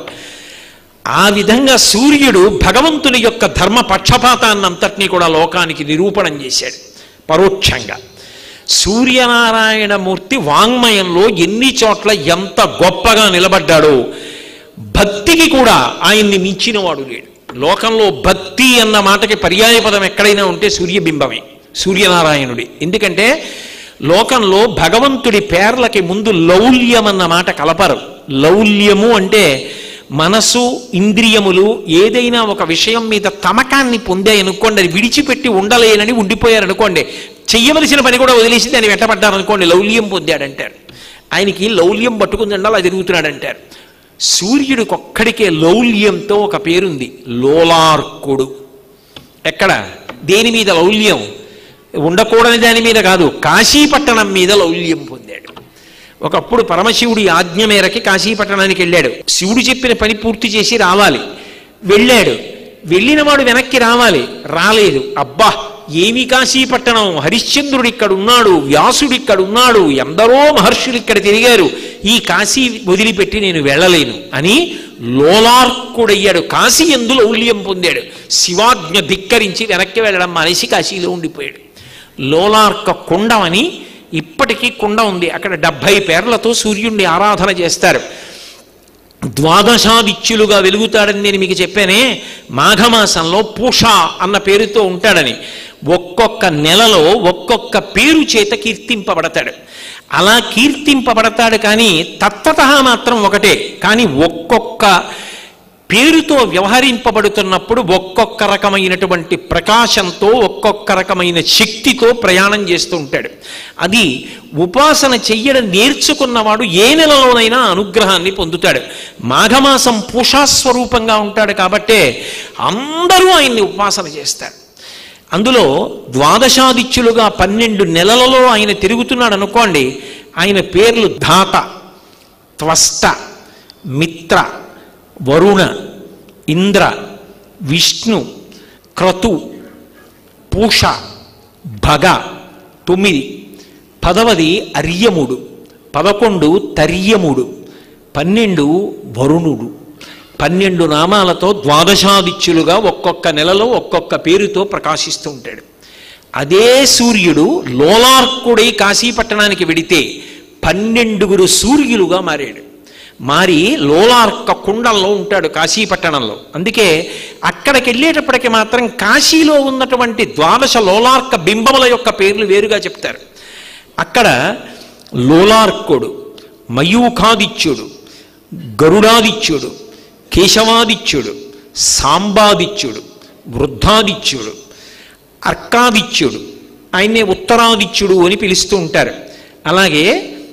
ఆ విధంగా సూర్యుడు భగవంతుని యొక్క ధర్మ పక్షపాతాన్నంతటినీ కూడా లోకానికి నిరూపణం చేశాడు పరోక్షంగా. సూర్యనారాయణమూర్తి వాంగ్మయంలో ఎన్ని చోట్ల ఎంత గొప్పగా నిలబడ్డాడో, భక్తికి కూడా ఆయన్ని మించినవాడు లేడు. లోకంలో భక్తి అన్న మాటకి పర్యాయపదం ఎక్కడైనా ఉంటే సూర్యబింబమే, సూర్యనారాయణుడి. ఎందుకంటే లోకంలో భగవంతుడి పేర్లకి ముందు లౌల్యం అన్న మాట కలపరు. లౌల్యము అంటే మనసు, ఇంద్రియములు ఏదైనా ఒక విషయం మీద తమకాన్ని పొందాయనుకోండి, అది విడిచిపెట్టి ఉండలేనని ఉండిపోయారనుకోండి, చెయ్యవలసిన పని కూడా వదిలేసి దాన్ని వెంటబడ్డారనుకోండి, లౌల్యం పొందాడంటారు. ఆయనకి లౌల్యం పట్టుకుందండి, అలా తిరుగుతున్నాడంటారు. సూర్యుడికొక్కడికే లౌల్యంతో ఒక పేరుంది, లోలార్కుడు. ఎక్కడ, దేని మీద లౌల్యం? ఉండకూడని దాని మీద కాదు, కాశీపట్టణం మీద లౌల్యం పొందాడు. ఒకప్పుడు పరమశివుడి ఆజ్ఞ మేరకి కాశీపట్టణానికి వెళ్ళాడు. శివుడు చెప్పిన పని పూర్తి చేసి రావాలి. వెళ్ళాడు. వెళ్ళినవాడు వెనక్కి రావాలి, రాలేదు. అబ్బా ఏమి కాశీపట్టణం, హరిశ్చంద్రుడు ఇక్కడ ఉన్నాడు, వ్యాసుడు ఇక్కడ ఉన్నాడు, ఎందరో మహర్షులు ఇక్కడ తిరిగారు, ఈ కాశీ వదిలిపెట్టి నేను వెళ్ళలేను అని లోలార్కుడయ్యాడు. కాశీ యందు లౌల్యం పొందాడు. శివాజ్ఞ ధిక్కరించి వెనక్కి వెళ్ళడం మానేసి కాశీలో ఉండిపోయాడు. లోలార్క కుండమని ఇప్పటికీ కుండ ఉంది. అక్కడ 70 పేర్లతో సూర్యుణ్ణి ఆరాధన చేస్తారు. ద్వాదశాదిత్యులుగా వెలుగుతాడని నేను మీకు చెప్పానే, మాఘమాసంలో పూష అన్న పేరుతో ఉంటాడని. ఒక్కొక్క నెలలో ఒక్కొక్క పేరు చేత కీర్తింపబడతాడు. అలా కీర్తింపబడతాడు, కానీ తత్వతః మాత్రం ఒకటే. కానీ ఒక్కొక్క పేరుతో వ్యవహరింపబడుతున్నప్పుడు ఒక్కొక్క రకమైనటువంటి ప్రకాశంతో, ఒక్కొక్క రకమైన శక్తితో ప్రయాణం చేస్తూ ఉంటాడు. అది ఉపాసన చెయ్యడం నేర్చుకున్నవాడు ఏ నెలలోనైనా అనుగ్రహాన్ని పొందుతాడు. మాఘమాసం పూషాస్వరూపంగా ఉంటాడు కాబట్టే అందరూ ఆయన్ని ఉపాసన చేస్తారు. అందులో ద్వాదశాదిత్యులుగా 12 నెలలలో ఆయన తిరుగుతున్నాడు అనుకోండి. ఆయన పేర్లు ధాత, త్వష్ట, మిత్ర, వరుణ, ఇంద్ర, విష్ణు, క్రతు, పూష, భగ 9, 10 అర్యముడు, 11 తర్యముడు, 12 వరుణుడు. 12 నామాలతో ద్వాదశాదిత్యులుగా ఒక్కొక్క నెలలో ఒక్కొక్క పేరుతో ప్రకాశిస్తూ ఉంటాడు. అదే సూర్యుడు లోలార్కుడై కాశీపట్టణానికి వెడితే 12 సూర్యులుగా మారాడు. మారి లోలార్క కుండంలో ఉంటాడు కాశీపట్టణంలో. అందుకే అక్కడికి వెళ్ళేటప్పటికి మాత్రం కాశీలో ఉన్నటువంటి 12 లోలార్క బింబముల యొక్క పేర్లు వేరుగా చెప్తారు. అక్కడ లోలార్కుడు, మయూఖాదిత్యుడు, గరుడాదిత్యుడు, కేశవాదిత్యుడు, సాంబాదిత్యుడు, వృద్ధాదిత్యుడు, అర్కాదిత్యుడు, ఆయన్నే ఉత్తరాదిత్యుడు అని పిలుస్తూ ఉంటారు. అలాగే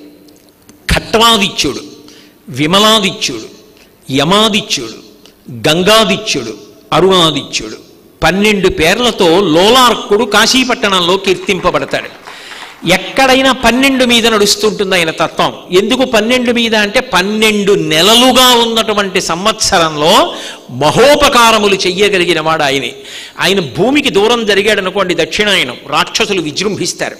ఖట్వాదిత్యుడు, విమలాదిత్యుడు, యమాదిత్యుడు, గంగాదిత్యుడు, అరుణాదిత్యుడు 12 పేర్లతో లోలార్కుడు కాశీపట్టణంలో కీర్తింపబడతాడు. ఎక్కడైనా 12 మీద నడుస్తుంటుంది ఆయన తత్వం. ఎందుకు 12 మీద అంటే 12 నెలలుగా ఉన్నటువంటి సంవత్సరంలో మహోపకారములు చెయ్యగలిగిన వాడు ఆయనే. ఆయన భూమికి దూరం జరిగాడు అనుకోండి దక్షిణాయనం, రాక్షసులు విజృంభిస్తారు.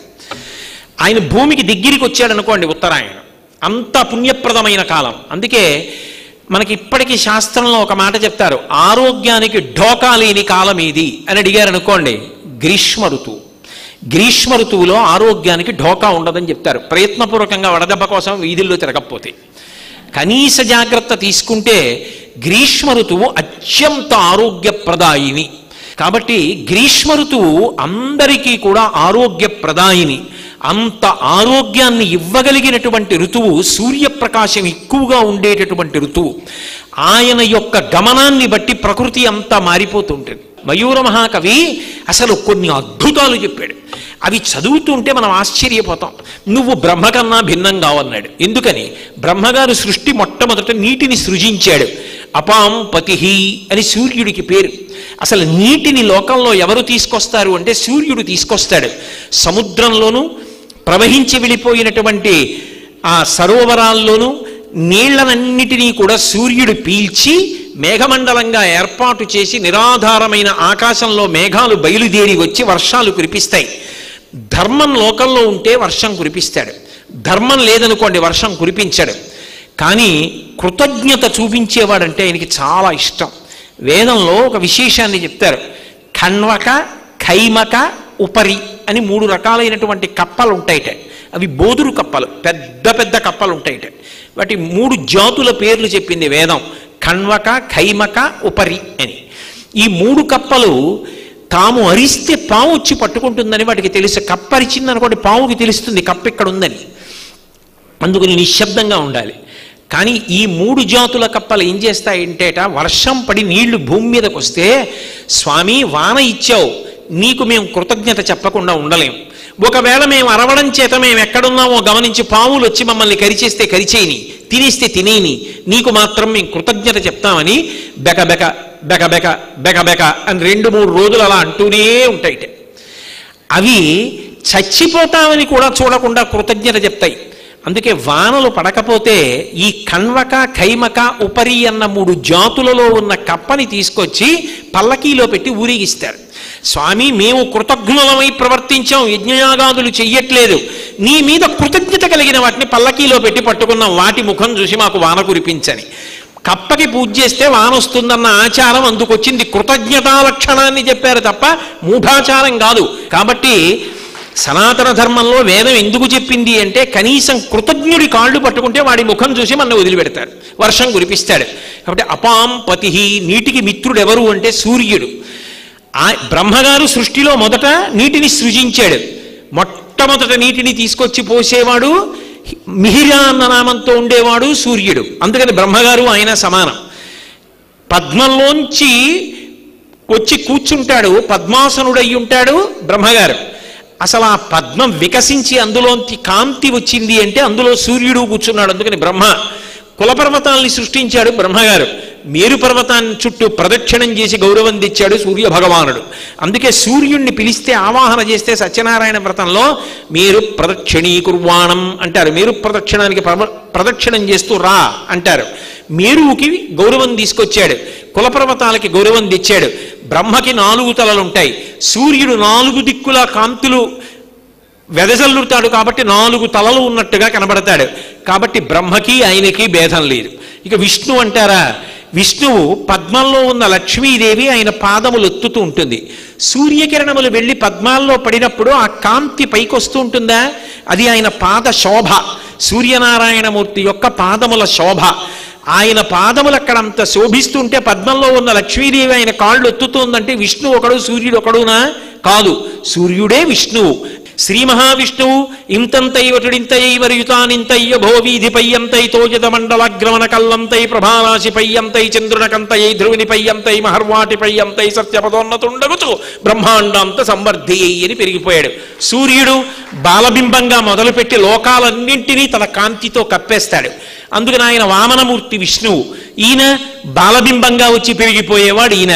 ఆయన భూమికి దగ్గరికి వచ్చాడు అనుకోండి ఉత్తరాయణం, అంత పుణ్యప్రదమైన కాలం. అందుకే మనకి ఇప్పటికీ శాస్త్రంలో ఒక మాట చెప్తారు, ఆరోగ్యానికి ఢోకా లేని కాలం ఏది అని అడిగారు అనుకోండి, గ్రీష్మ ఋతువు. గ్రీష్మ ఋతువులో ఆరోగ్యానికి ఢోకా ఉండదని చెప్తారు. ప్రయత్నపూర్వకంగా వడదెబ్బ కోసం వీధుల్లో తిరగకపోతే, కనీస జాగ్రత్త తీసుకుంటే గ్రీష్మ ఋతువు అత్యంత ఆరోగ్యప్రదాయిని. కాబట్టి గ్రీష్మ ఋతువు అందరికీ కూడా ఆరోగ్యప్రదాయిని. అంత ఆరోగ్యాన్ని ఇవ్వగలిగినటువంటి ఋతువు, సూర్యప్రకాశం ఎక్కువగా ఉండేటటువంటి ఋతువు. ఆయన యొక్క గమనాన్ని బట్టి ప్రకృతి అంతా మారిపోతుంటుంది. మయూర మహాకవి అసలు కొన్ని అద్భుతాలు చెప్పాడు. అవి చదువుతుంటే మనం ఆశ్చర్యపోతాం. నువ్వు బ్రహ్మ కన్నా భిన్నం కావన్నాడు. ఎందుకని? బ్రహ్మగారు సృష్టి మొట్టమొదట నీటిని సృజించాడు. అపాం పతిహి అని సూర్యుడికి పేరు. అసలు నీటిని లోకంలో ఎవరు తీసుకొస్తారు అంటే సూర్యుడు తీసుకొస్తాడు. సముద్రంలోనూ ప్రవహించి వెళ్ళిపోయినటువంటి ఆ సరోవరాల్లోనూ నీళ్లనన్నిటినీ కూడా సూర్యుడు పీల్చి మేఘమండలంగా ఏర్పాటు చేసి నిరాధారమైన ఆకాశంలో మేఘాలు బయలుదేరి వచ్చి వర్షాలు కురిపిస్తాయి. ధర్మం లోకంలో ఉంటే వర్షం కురిపిస్తాడు, ధర్మం లేదనుకోండి వర్షం కురిపించాడు. కానీ కృతజ్ఞత చూపించేవాడంటే ఆయనకి చాలా ఇష్టం. వేదంలో ఒక విశేషాన్ని చెప్తారు. ఖణ్వక, ఖైమక, ఉపరి అని 3 రకాలైనటువంటి కప్పలు ఉంటాయిట. అవి బోదురు కప్పలు, పెద్ద పెద్ద కప్పలు ఉంటాయిట. వాటి 3 జాతుల పేర్లు చెప్పింది వేదం, ఖణ్వక, ఖైమక, ఉపరి అని. ఈ 3 కప్పలు తాము అరిస్తే పాము వచ్చి పట్టుకుంటుందని వాటికి తెలుసు. కప్ప అరిచిందనుకోండి పావుకి తెలుస్తుంది కప్ప ఇక్కడ ఉందని, అందుకని నిశ్శబ్దంగా ఉండాలి. కానీ ఈ 3 జాతుల కప్పలు ఏం చేస్తాయంటేట, వర్షం పడి నీళ్లు భూమి మీదకి వస్తే, స్వామి వాన ఇచ్చావు, నీకు మేము కృతజ్ఞత చెప్పకుండా ఉండలేం. ఒకవేళ మేము అరవడం చేత మేము ఎక్కడున్నామో గమనించి పాములు వచ్చి మమ్మల్ని కరిచేస్తే కరిచేయని, తినేస్తే తినేని, నీకు మాత్రం మేము కృతజ్ఞత చెప్తామని బెకబెక బెకబెక బెకబెక అని 2-3 రోజులు అలా అంటూనే ఉంటాయిట. అవి చచ్చిపోతామని కూడా చూడకుండా కృతజ్ఞత చెప్తాయి. అందుకే వానలు పడకపోతే ఈ ఖణ్వక, ఖైమక, ఉపరి అన్న 3 జాతులలో ఉన్న కప్పని తీసుకొచ్చి పల్లకీలో పెట్టి ఊరేగిస్తారు. స్వామి మేము కృతజ్ఞులమై ప్రవర్తించాం, యజ్ఞయాగాదులు చెయ్యట్లేదు, నీ మీద కృతజ్ఞత కలిగిన వాటిని పల్లకీలో పెట్టి పట్టుకున్నాం, వాటి ముఖం చూసి మాకు వాన కురిపించని. కప్పకి పూజ చేస్తే వాన వస్తుందన్న ఆచారం అందుకొచ్చింది. కృతజ్ఞతా లక్షణాన్ని చెప్పారు తప్ప మూఢాచారం కాదు. కాబట్టి సనాతన ధర్మంలో వేదం ఎందుకు చెప్పింది అంటే కనీసం కృతజ్ఞుడి కాళ్ళు పట్టుకుంటే వాడి ముఖం చూసి మన వదిలిపెడతాడు, వర్షం కురిపిస్తాడు. కాబట్టి అపాం పతి, నీటికి మిత్రుడు ఎవరు అంటే సూర్యుడు. బ్రహ్మగారు సృష్టిలో మొదట నీటిని సృజించాడు. మొట్టమొదట నీటిని తీసుకొచ్చి పోసేవాడు మిహిరా అన్న నామంతో ఉండేవాడు సూర్యుడు. అందుకని బ్రహ్మగారు ఆయన సమానం. పద్మంలోంచి వచ్చి కూర్చుంటాడు, పద్మాసనుడై ఉంటాడు బ్రహ్మగారు. అసలు ఆ పద్మం వికసించి అందులోంచి కాంతి వచ్చింది అంటే అందులో సూర్యుడు కూర్చున్నాడు. అందుకని బ్రహ్మ కులపర్వతాల్ని సృష్టించాడు బ్రహ్మగారు. మేరు పర్వతాన్ని చుట్టూ ప్రదక్షిణం చేసి గౌరవం తెచ్చాడు సూర్య భగవానుడు. అందుకే సూర్యుణ్ణి పిలిస్తే ఆవాహన చేస్తే సత్యనారాయణ వ్రతంలో మేరు ప్రదక్షిణీకుర్వాణం అంటారు. మేరు ప్రదక్షిణానికి ప్రదక్షిణం చేస్తూ రా అంటారు. మేరువుకి గౌరవం తీసుకొచ్చాడు, కులపర్వతాలకి గౌరవం తెచ్చాడు. బ్రహ్మకి 4 తలలుంటాయి. సూర్యుడు 4 దిక్కుల కాంతులు వెదజల్లుతాడు కాబట్టి 4 తలలు ఉన్నట్టుగా కనబడతాడు. కాబట్టి బ్రహ్మకి ఆయనకి భేదం లేదు. ఇక విష్ణు అంటారా, విష్ణువు పద్మంలో ఉన్న లక్ష్మీదేవి ఆయన పాదములు ఎత్తుతూ ఉంటుంది. సూర్యకిరణములు వెళ్ళి పద్మాల్లో పడినప్పుడు ఆ కాంతి పైకి వస్తూ ఉంటుందా, అది ఆయన పాద శోభ, సూర్యనారాయణమూర్తి యొక్క పాదముల శోభ. ఆయన పాదములు అక్కడ అంత శోభిస్తుంటే పద్మంలో ఉన్న లక్ష్మీదేవి ఆయన కాళ్ళు ఎత్తుతుందంటే విష్ణు ఒకడు సూర్యుడు ఒకడునా? కాదు, సూర్యుడే విష్ణువు. శ్రీ మహావిష్ణువు ఇంతంతైవటుడింతయైవరుయుతానింతయ్య భోవీధిపయ్యంతై తోజత మండలాగ్రమణ కల్లంతై ప్రభారాశిపయ్యంతై చంద్రునకంతయై ధ్రువునిపయ్యంతై మహర్వాటిపయ్యంతై సత్యపదోన్నతుండగుతూ బ్రహ్మాండాంత సంవర్ధి అని పెరిగిపోయాడు. సూర్యుడు బాలబింబంగా మొదలుపెట్టి లోకాలన్నింటినీ తన కాంతితో కప్పేస్తాడు. అందుకని ఆయన వామనమూర్తి విష్ణువు. ఈయన బాలబింబంగా వచ్చి పెరిగిపోయేవాడు ఈయన.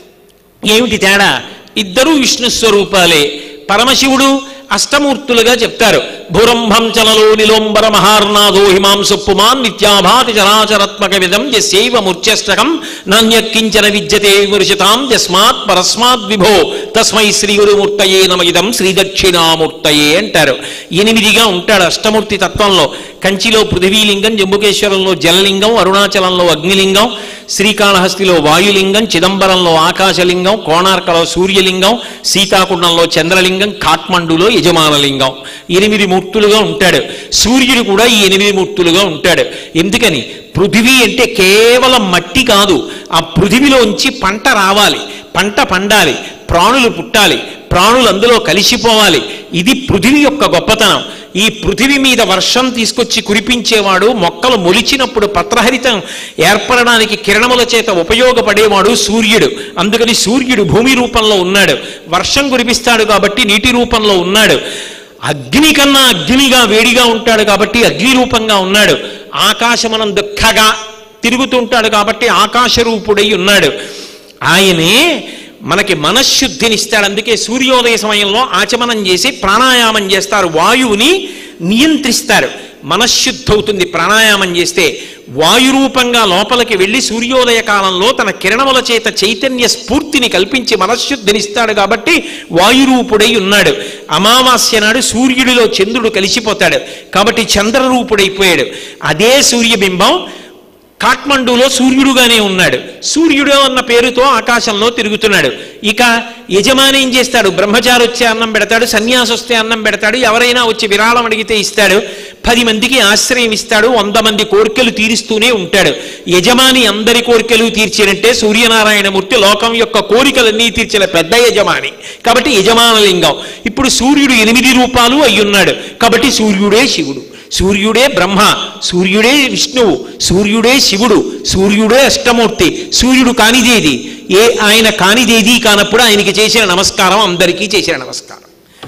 ఏమిటి తేడా? ఇద్దరూ విష్ణు స్వరూపాలే. పరమశివుడు అష్టమూర్తులుగా చెప్తారు. భూరంభం చలలో నిలోంబర మహార్నాదో హిమాంసు పుమాన్ నిత్యాభాతి చరాచరాత్మక విధం యస్యైవ మూర్ఛష్టకం నాన్యకించన విద్యతే విమర్శతాం యస్మాత్ పరస్మాత్ విభో తస్మై శ్రీ గురుమూర్తయే నమ ఇదం శ్రీ దక్షిణామూర్తయే అంటారు. 8గా ఉంటాడు అష్టమూర్తి తత్వంలో. కంచిలో పృథివీలింగం, జంబుకేశ్వరంలో జలలింగం, అరుణాచలంలో అగ్నిలింగం, శ్రీకాళహస్తిలో వాయులింగం, చిదంబరంలో ఆకాశలింగం, కోణార్కలో సూర్యలింగం, సీతాకుండంలో చంద్రలింగం, కాఠ్మండులో యజమానలింగం. 8 మూర్తులుగా ఉంటాడు. సూర్యుడు కూడా ఈ 8 మూర్తులుగా ఉంటాడు. ఎందుకని? పృథివీ అంటే కేవలం మట్టి కాదు, ఆ పృథివిలోంచి పంట రావాలి, పంట పండాలి, ప్రాణులు పుట్టాలి, ప్రాణులు అందులో కలిసిపోవాలి. ఇది పృథివీ యొక్క గొప్పతనం. ఈ పృథివీ మీద వర్షం తీసుకొచ్చి కురిపించేవాడు, మొక్కలు మొలిచినప్పుడు పత్రహరితం ఏర్పడడానికి కిరణముల చేత ఉపయోగపడేవాడు సూర్యుడు. అందుకని సూర్యుడు భూమి రూపంలో ఉన్నాడు, వర్షం కురిపిస్తాడు కాబట్టి నీటి రూపంలో ఉన్నాడు. అగ్ని కన్నా అగ్నిగా వేడిగా ఉంటాడు కాబట్టి అగ్ని రూపంగా ఉన్నాడు. ఆకాశమనం దుఃఖగా తిరుగుతూ ఉంటాడు కాబట్టి ఆకాశ రూపుడై ఉన్నాడు. ఆయనే మనకి మనశ్శుద్ధినిస్తాడు. అందుకే సూర్యోదయ సమయంలో ఆచమనం చేసి ప్రాణాయామం చేస్తారు, వాయువుని నియంత్రిస్తారు. మనశ్శుద్ధి అవుతుంది ప్రాణాయామం చేస్తే. వాయురూపంగా లోపలికి వెళ్ళి సూర్యోదయ కాలంలో తన కిరణముల చేత చైతన్య స్ఫూర్తిని కల్పించి మనశ్శుద్ధినిస్తాడు కాబట్టి వాయురూపుడై ఉన్నాడు. అమావాస్య నాడు సూర్యుడిలో చంద్రుడు కలిసిపోతాడు కాబట్టి చంద్రరూపుడైపోయాడు. అదే సూర్యబింబం కాఠ్మండూలో సూర్యుడుగానే ఉన్నాడు. సూర్యుడు అన్న పేరుతో ఆకాశంలో తిరుగుతున్నాడు. ఇక యజమాని ఏం చేస్తాడు? బ్రహ్మచారి వచ్చే అన్నం పెడతాడు, సన్యాసి వస్తే అన్నం పెడతాడు, ఎవరైనా వచ్చి విరాళం అడిగితే ఇస్తాడు, 10 మందికి ఆశ్రయం ఇస్తాడు, 100 మంది కోరికలు తీరుస్తూనే ఉంటాడు. యజమాని అందరి కోరికలు తీర్చినట్టే సూర్యనారాయణమూర్తి లోకం యొక్క కోరికలన్నీ తీర్చిన పెద్ద యజమాని కాబట్టి యజమానలింగం. ఇప్పుడు సూర్యుడు 8 రూపాలు అయ్యున్నాడు కాబట్టి సూర్యుడే శివుడు, సూర్యుడే బ్రహ్మ, సూర్యుడే విష్ణువు, సూర్యుడే శివుడు, సూర్యుడే అష్టమూర్తి. సూర్యుడు కానిదేది, ఆయన కానిదేది కానప్పుడు ఆయనకి చేసిన నమస్కారం అందరికీ చేసిన నమస్కారం.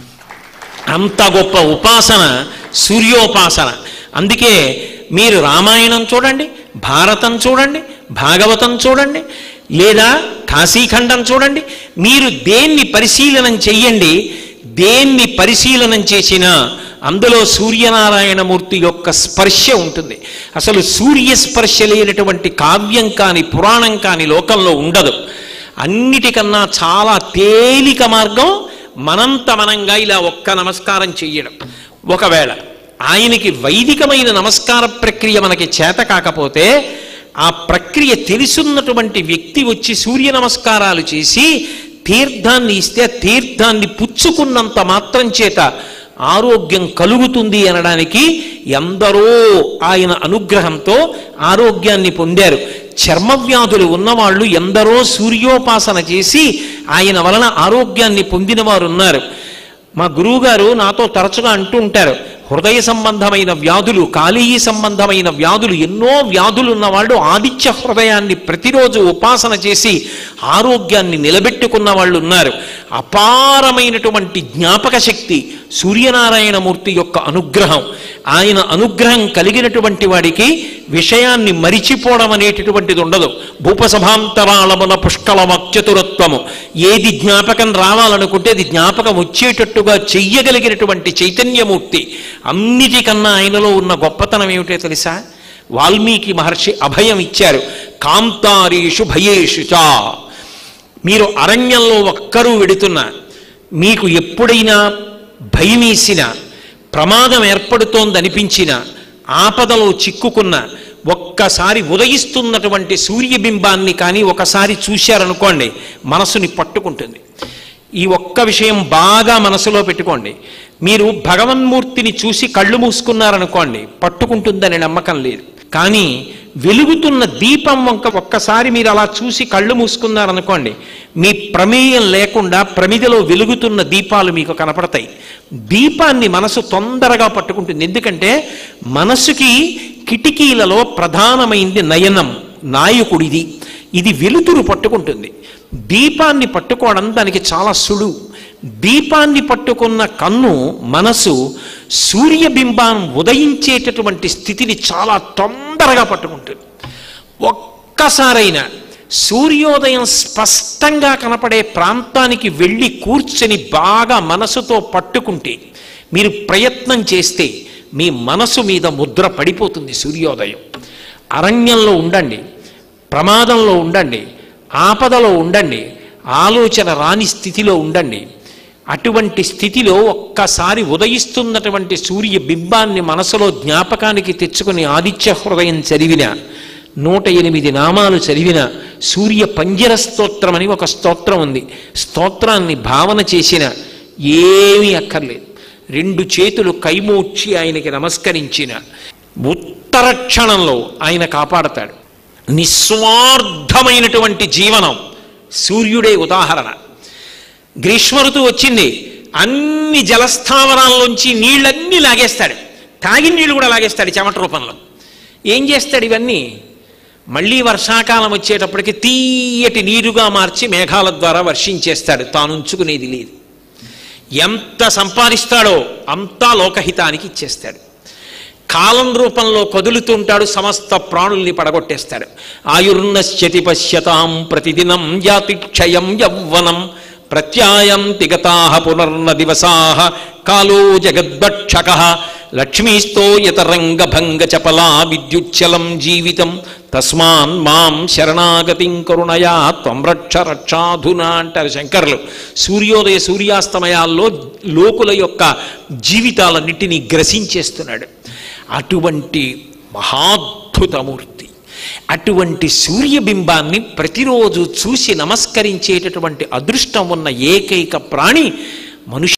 అంత గొప్ప ఉపాసన సూర్యోపాసన. అందుకే మీరు రామాయణం చూడండి, భారతం చూడండి, భాగవతం చూడండి, లేదా కాశీఖండం చూడండి, మీరు దేన్ని పరిశీలనం చెయ్యండి, దేన్ని పరిశీలనం చేసినా అందులో సూర్యనారాయణమూర్తి యొక్క స్పర్శ ఉంటుంది. అసలు సూర్య స్పర్శ లేనటువంటి కావ్యం కానీ పురాణం కానీ లోకంలో ఉండదు. అన్నిటికన్నా చాలా తేలిక మార్గం మనంత మనంగా ఇలా ఒక్క నమస్కారం చెయ్యడం. ఒకవేళ ఆయనకి వైదికమైన నమస్కార ప్రక్రియ మనకి చేత కాకపోతే ఆ ప్రక్రియ తెలుసున్నటువంటి వ్యక్తి వచ్చి సూర్య నమస్కారాలు చేసి తీర్థాన్ని ఇస్తే తీర్థాన్ని పుచ్చుకున్నంత మాత్రం చేత ఆరోగ్యం కలుగుతుంది అనడానికి ఎందరో ఆయన అనుగ్రహంతో ఆరోగ్యాన్ని పొందారు. చర్మవ్యాధులు ఉన్నవాళ్ళు ఎందరో సూర్యోపాసన చేసి ఆయన వలన ఆరోగ్యాన్ని పొందిన వారు ఉన్నారు. మా గురువుగారు నాతో తరచుగా అంటూ ఉంటారు, హృదయ సంబంధమైన వ్యాధులు, కాలేయ సంబంధమైన వ్యాధులు, ఎన్నో వ్యాధులు ఉన్నవాళ్ళు ఆదిత్య హృదయాన్ని ప్రతిరోజు ఉపాసన చేసి ఆరోగ్యాన్ని నిలబెట్టుకున్న వాళ్ళు ఉన్నారు. అపారమైనటువంటి జ్ఞాపక శక్తి సూర్యనారాయణమూర్తి యొక్క అనుగ్రహం. ఆయన అనుగ్రహం కలిగినటువంటి వాడికి విషయాన్ని మరిచిపోవడం అనేటటువంటిది ఉండదు. భూపసభాంతరాళమున పుష్కల వాక్చతురత్వము, ఏది జ్ఞాపకం రావాలనుకుంటే అది జ్ఞాపకం వచ్చేటట్టుగా చెయ్యగలిగినటువంటి చైతన్యమూర్తి. అన్నిటికన్నా ఆయనలో ఉన్న గొప్పతనం ఏమిటో తెలుసా? వాల్మీకి మహర్షి అభయం ఇచ్చారు, కాంతారీషు భయేషు చ. మీరు అరణ్యంలో ఒక్కరూ వెడుతున్నా, మీకు ఎప్పుడైనా భయమేసిన, ప్రమాదం ఏర్పడుతోందనిపించిన, ఆపదలో చిక్కుకున్న, ఒక్కసారి ఉదయిస్తున్నటువంటి సూర్యబింబాన్ని కానీ ఒకసారి చూశారనుకోండి, మనసుని పట్టుకుంటుంది. ఈ ఒక్క విషయం బాగా మనసులో పెట్టుకోండి. మీరు భగవన్మూర్తిని చూసి కళ్ళు మూసుకున్నారనుకోండి, పట్టుకుంటుందని నమ్మకం లేదు. కానీ వెలుగుతున్న దీపం వంక ఒక్కసారి మీరు అలా చూసి కళ్ళు మూసుకున్నారనుకోండి, మీ ప్రమేయం లేకుండా ప్రమిదలో వెలుగుతున్న దీపాలు మీకు కనపడతాయి. దీపాన్ని మనసు తొందరగా పట్టుకుంటుంది. ఎందుకంటే మనసుకి కిటికీలలో ప్రధానమైంది నయనం, నాయకుడిది. ఇది వెలుతురు పట్టుకుంటుంది. దీపాన్ని పట్టుకోవడం దానికి చాలా సులువు. దీపాన్ని పట్టుకున్న కన్ను, మనసు సూర్యబింబాన్ని ఉదయించేటటువంటి స్థితిని చాలా తొందరగా పట్టుకుంటుంది. ఒక్కసారైనా సూర్యోదయం స్పష్టంగా కనపడే ప్రాంతానికి వెళ్ళి కూర్చొని బాగా మనసుతో పట్టుకుంటే, మీరు ప్రయత్నం చేస్తే మీ మనసు మీద ముద్ర పడిపోతుంది సూర్యోదయం. అరణ్యంలో ఉండండి, ప్రమాదంలో ఉండండి, ఆపదలో ఉండండి, ఆలోచన రాని స్థితిలో ఉండండి. అటువంటి స్థితిలో ఒక్కసారి ఉదయిస్తున్నటువంటి సూర్య బింబాన్ని మనసులో జ్ఞాపకానికి తెచ్చుకుని ఆదిత్య హృదయం చదివిన, 108 నామాలు చదివిన, సూర్య పంజర స్తోత్రం అని ఒక స్తోత్రం ఉంది, స్తోత్రాన్ని భావన చేసిన, ఏమీ అక్కర్లేదు, 2 చేతులు కైమోడ్చి ఆయనకి నమస్కరించిన, ఉత్తర క్షణంలో ఆయన కాపాడతాడు. నిస్వార్థమైనటువంటి జీవనం సూర్యుడే ఉదాహరణ. గ్రీష్మ ఋతువు వచ్చింది, అన్ని జలస్థావరాల్లోంచి నీళ్ళన్నీ లాగేస్తాడు, తాగిన నీళ్ళు కూడా లాగేస్తాడు చెమట రూపంలో. ఏం చేస్తాడు? ఇవన్నీ మళ్ళీ వర్షాకాలం వచ్చేటప్పటికి తీయటి నీరుగా మార్చి మేఘాల ద్వారా వర్షించేస్తాడు. తాను ఉంచుకునేది లేదు. ఎంత సంపాదిస్తాడో అంతా లోకహితానికి ఇచ్చేస్తాడు. కాలం రూపంలో కదులుతుంటాడు, సమస్త ప్రాణుల్ని పడగొట్టేస్తాడు. ఆయుర్నశ్యతి పశ్యతాం ప్రతిదినం యాతి క్షయం యవ్వనం ప్రత్యాయం తిగతాః పునర్న దివసాః కాలో జగద్భక్షకః లక్ష్మీస్తో యతరంగభంగ చపలా విద్యుచ్చలం జీవితం తస్మాన్ మాం శరణాగతిం కరుణయా త్వం రక్ష రక్షాధునా అంటారు శంకరులు. సూర్యోదయ సూర్యాస్తమయాల్లో లోకుల యొక్క జీవితాలన్నిటినీ గ్రసించేస్తున్నాడు. అటువంటి మహాద్భుతమూర్తి, అటువంటి సూర్యబింబాన్ని ప్రతిరోజు చూసి నమస్కరించేటటువంటి అదృష్టం ఉన్న ఏకైక ప్రాణి మనుష్య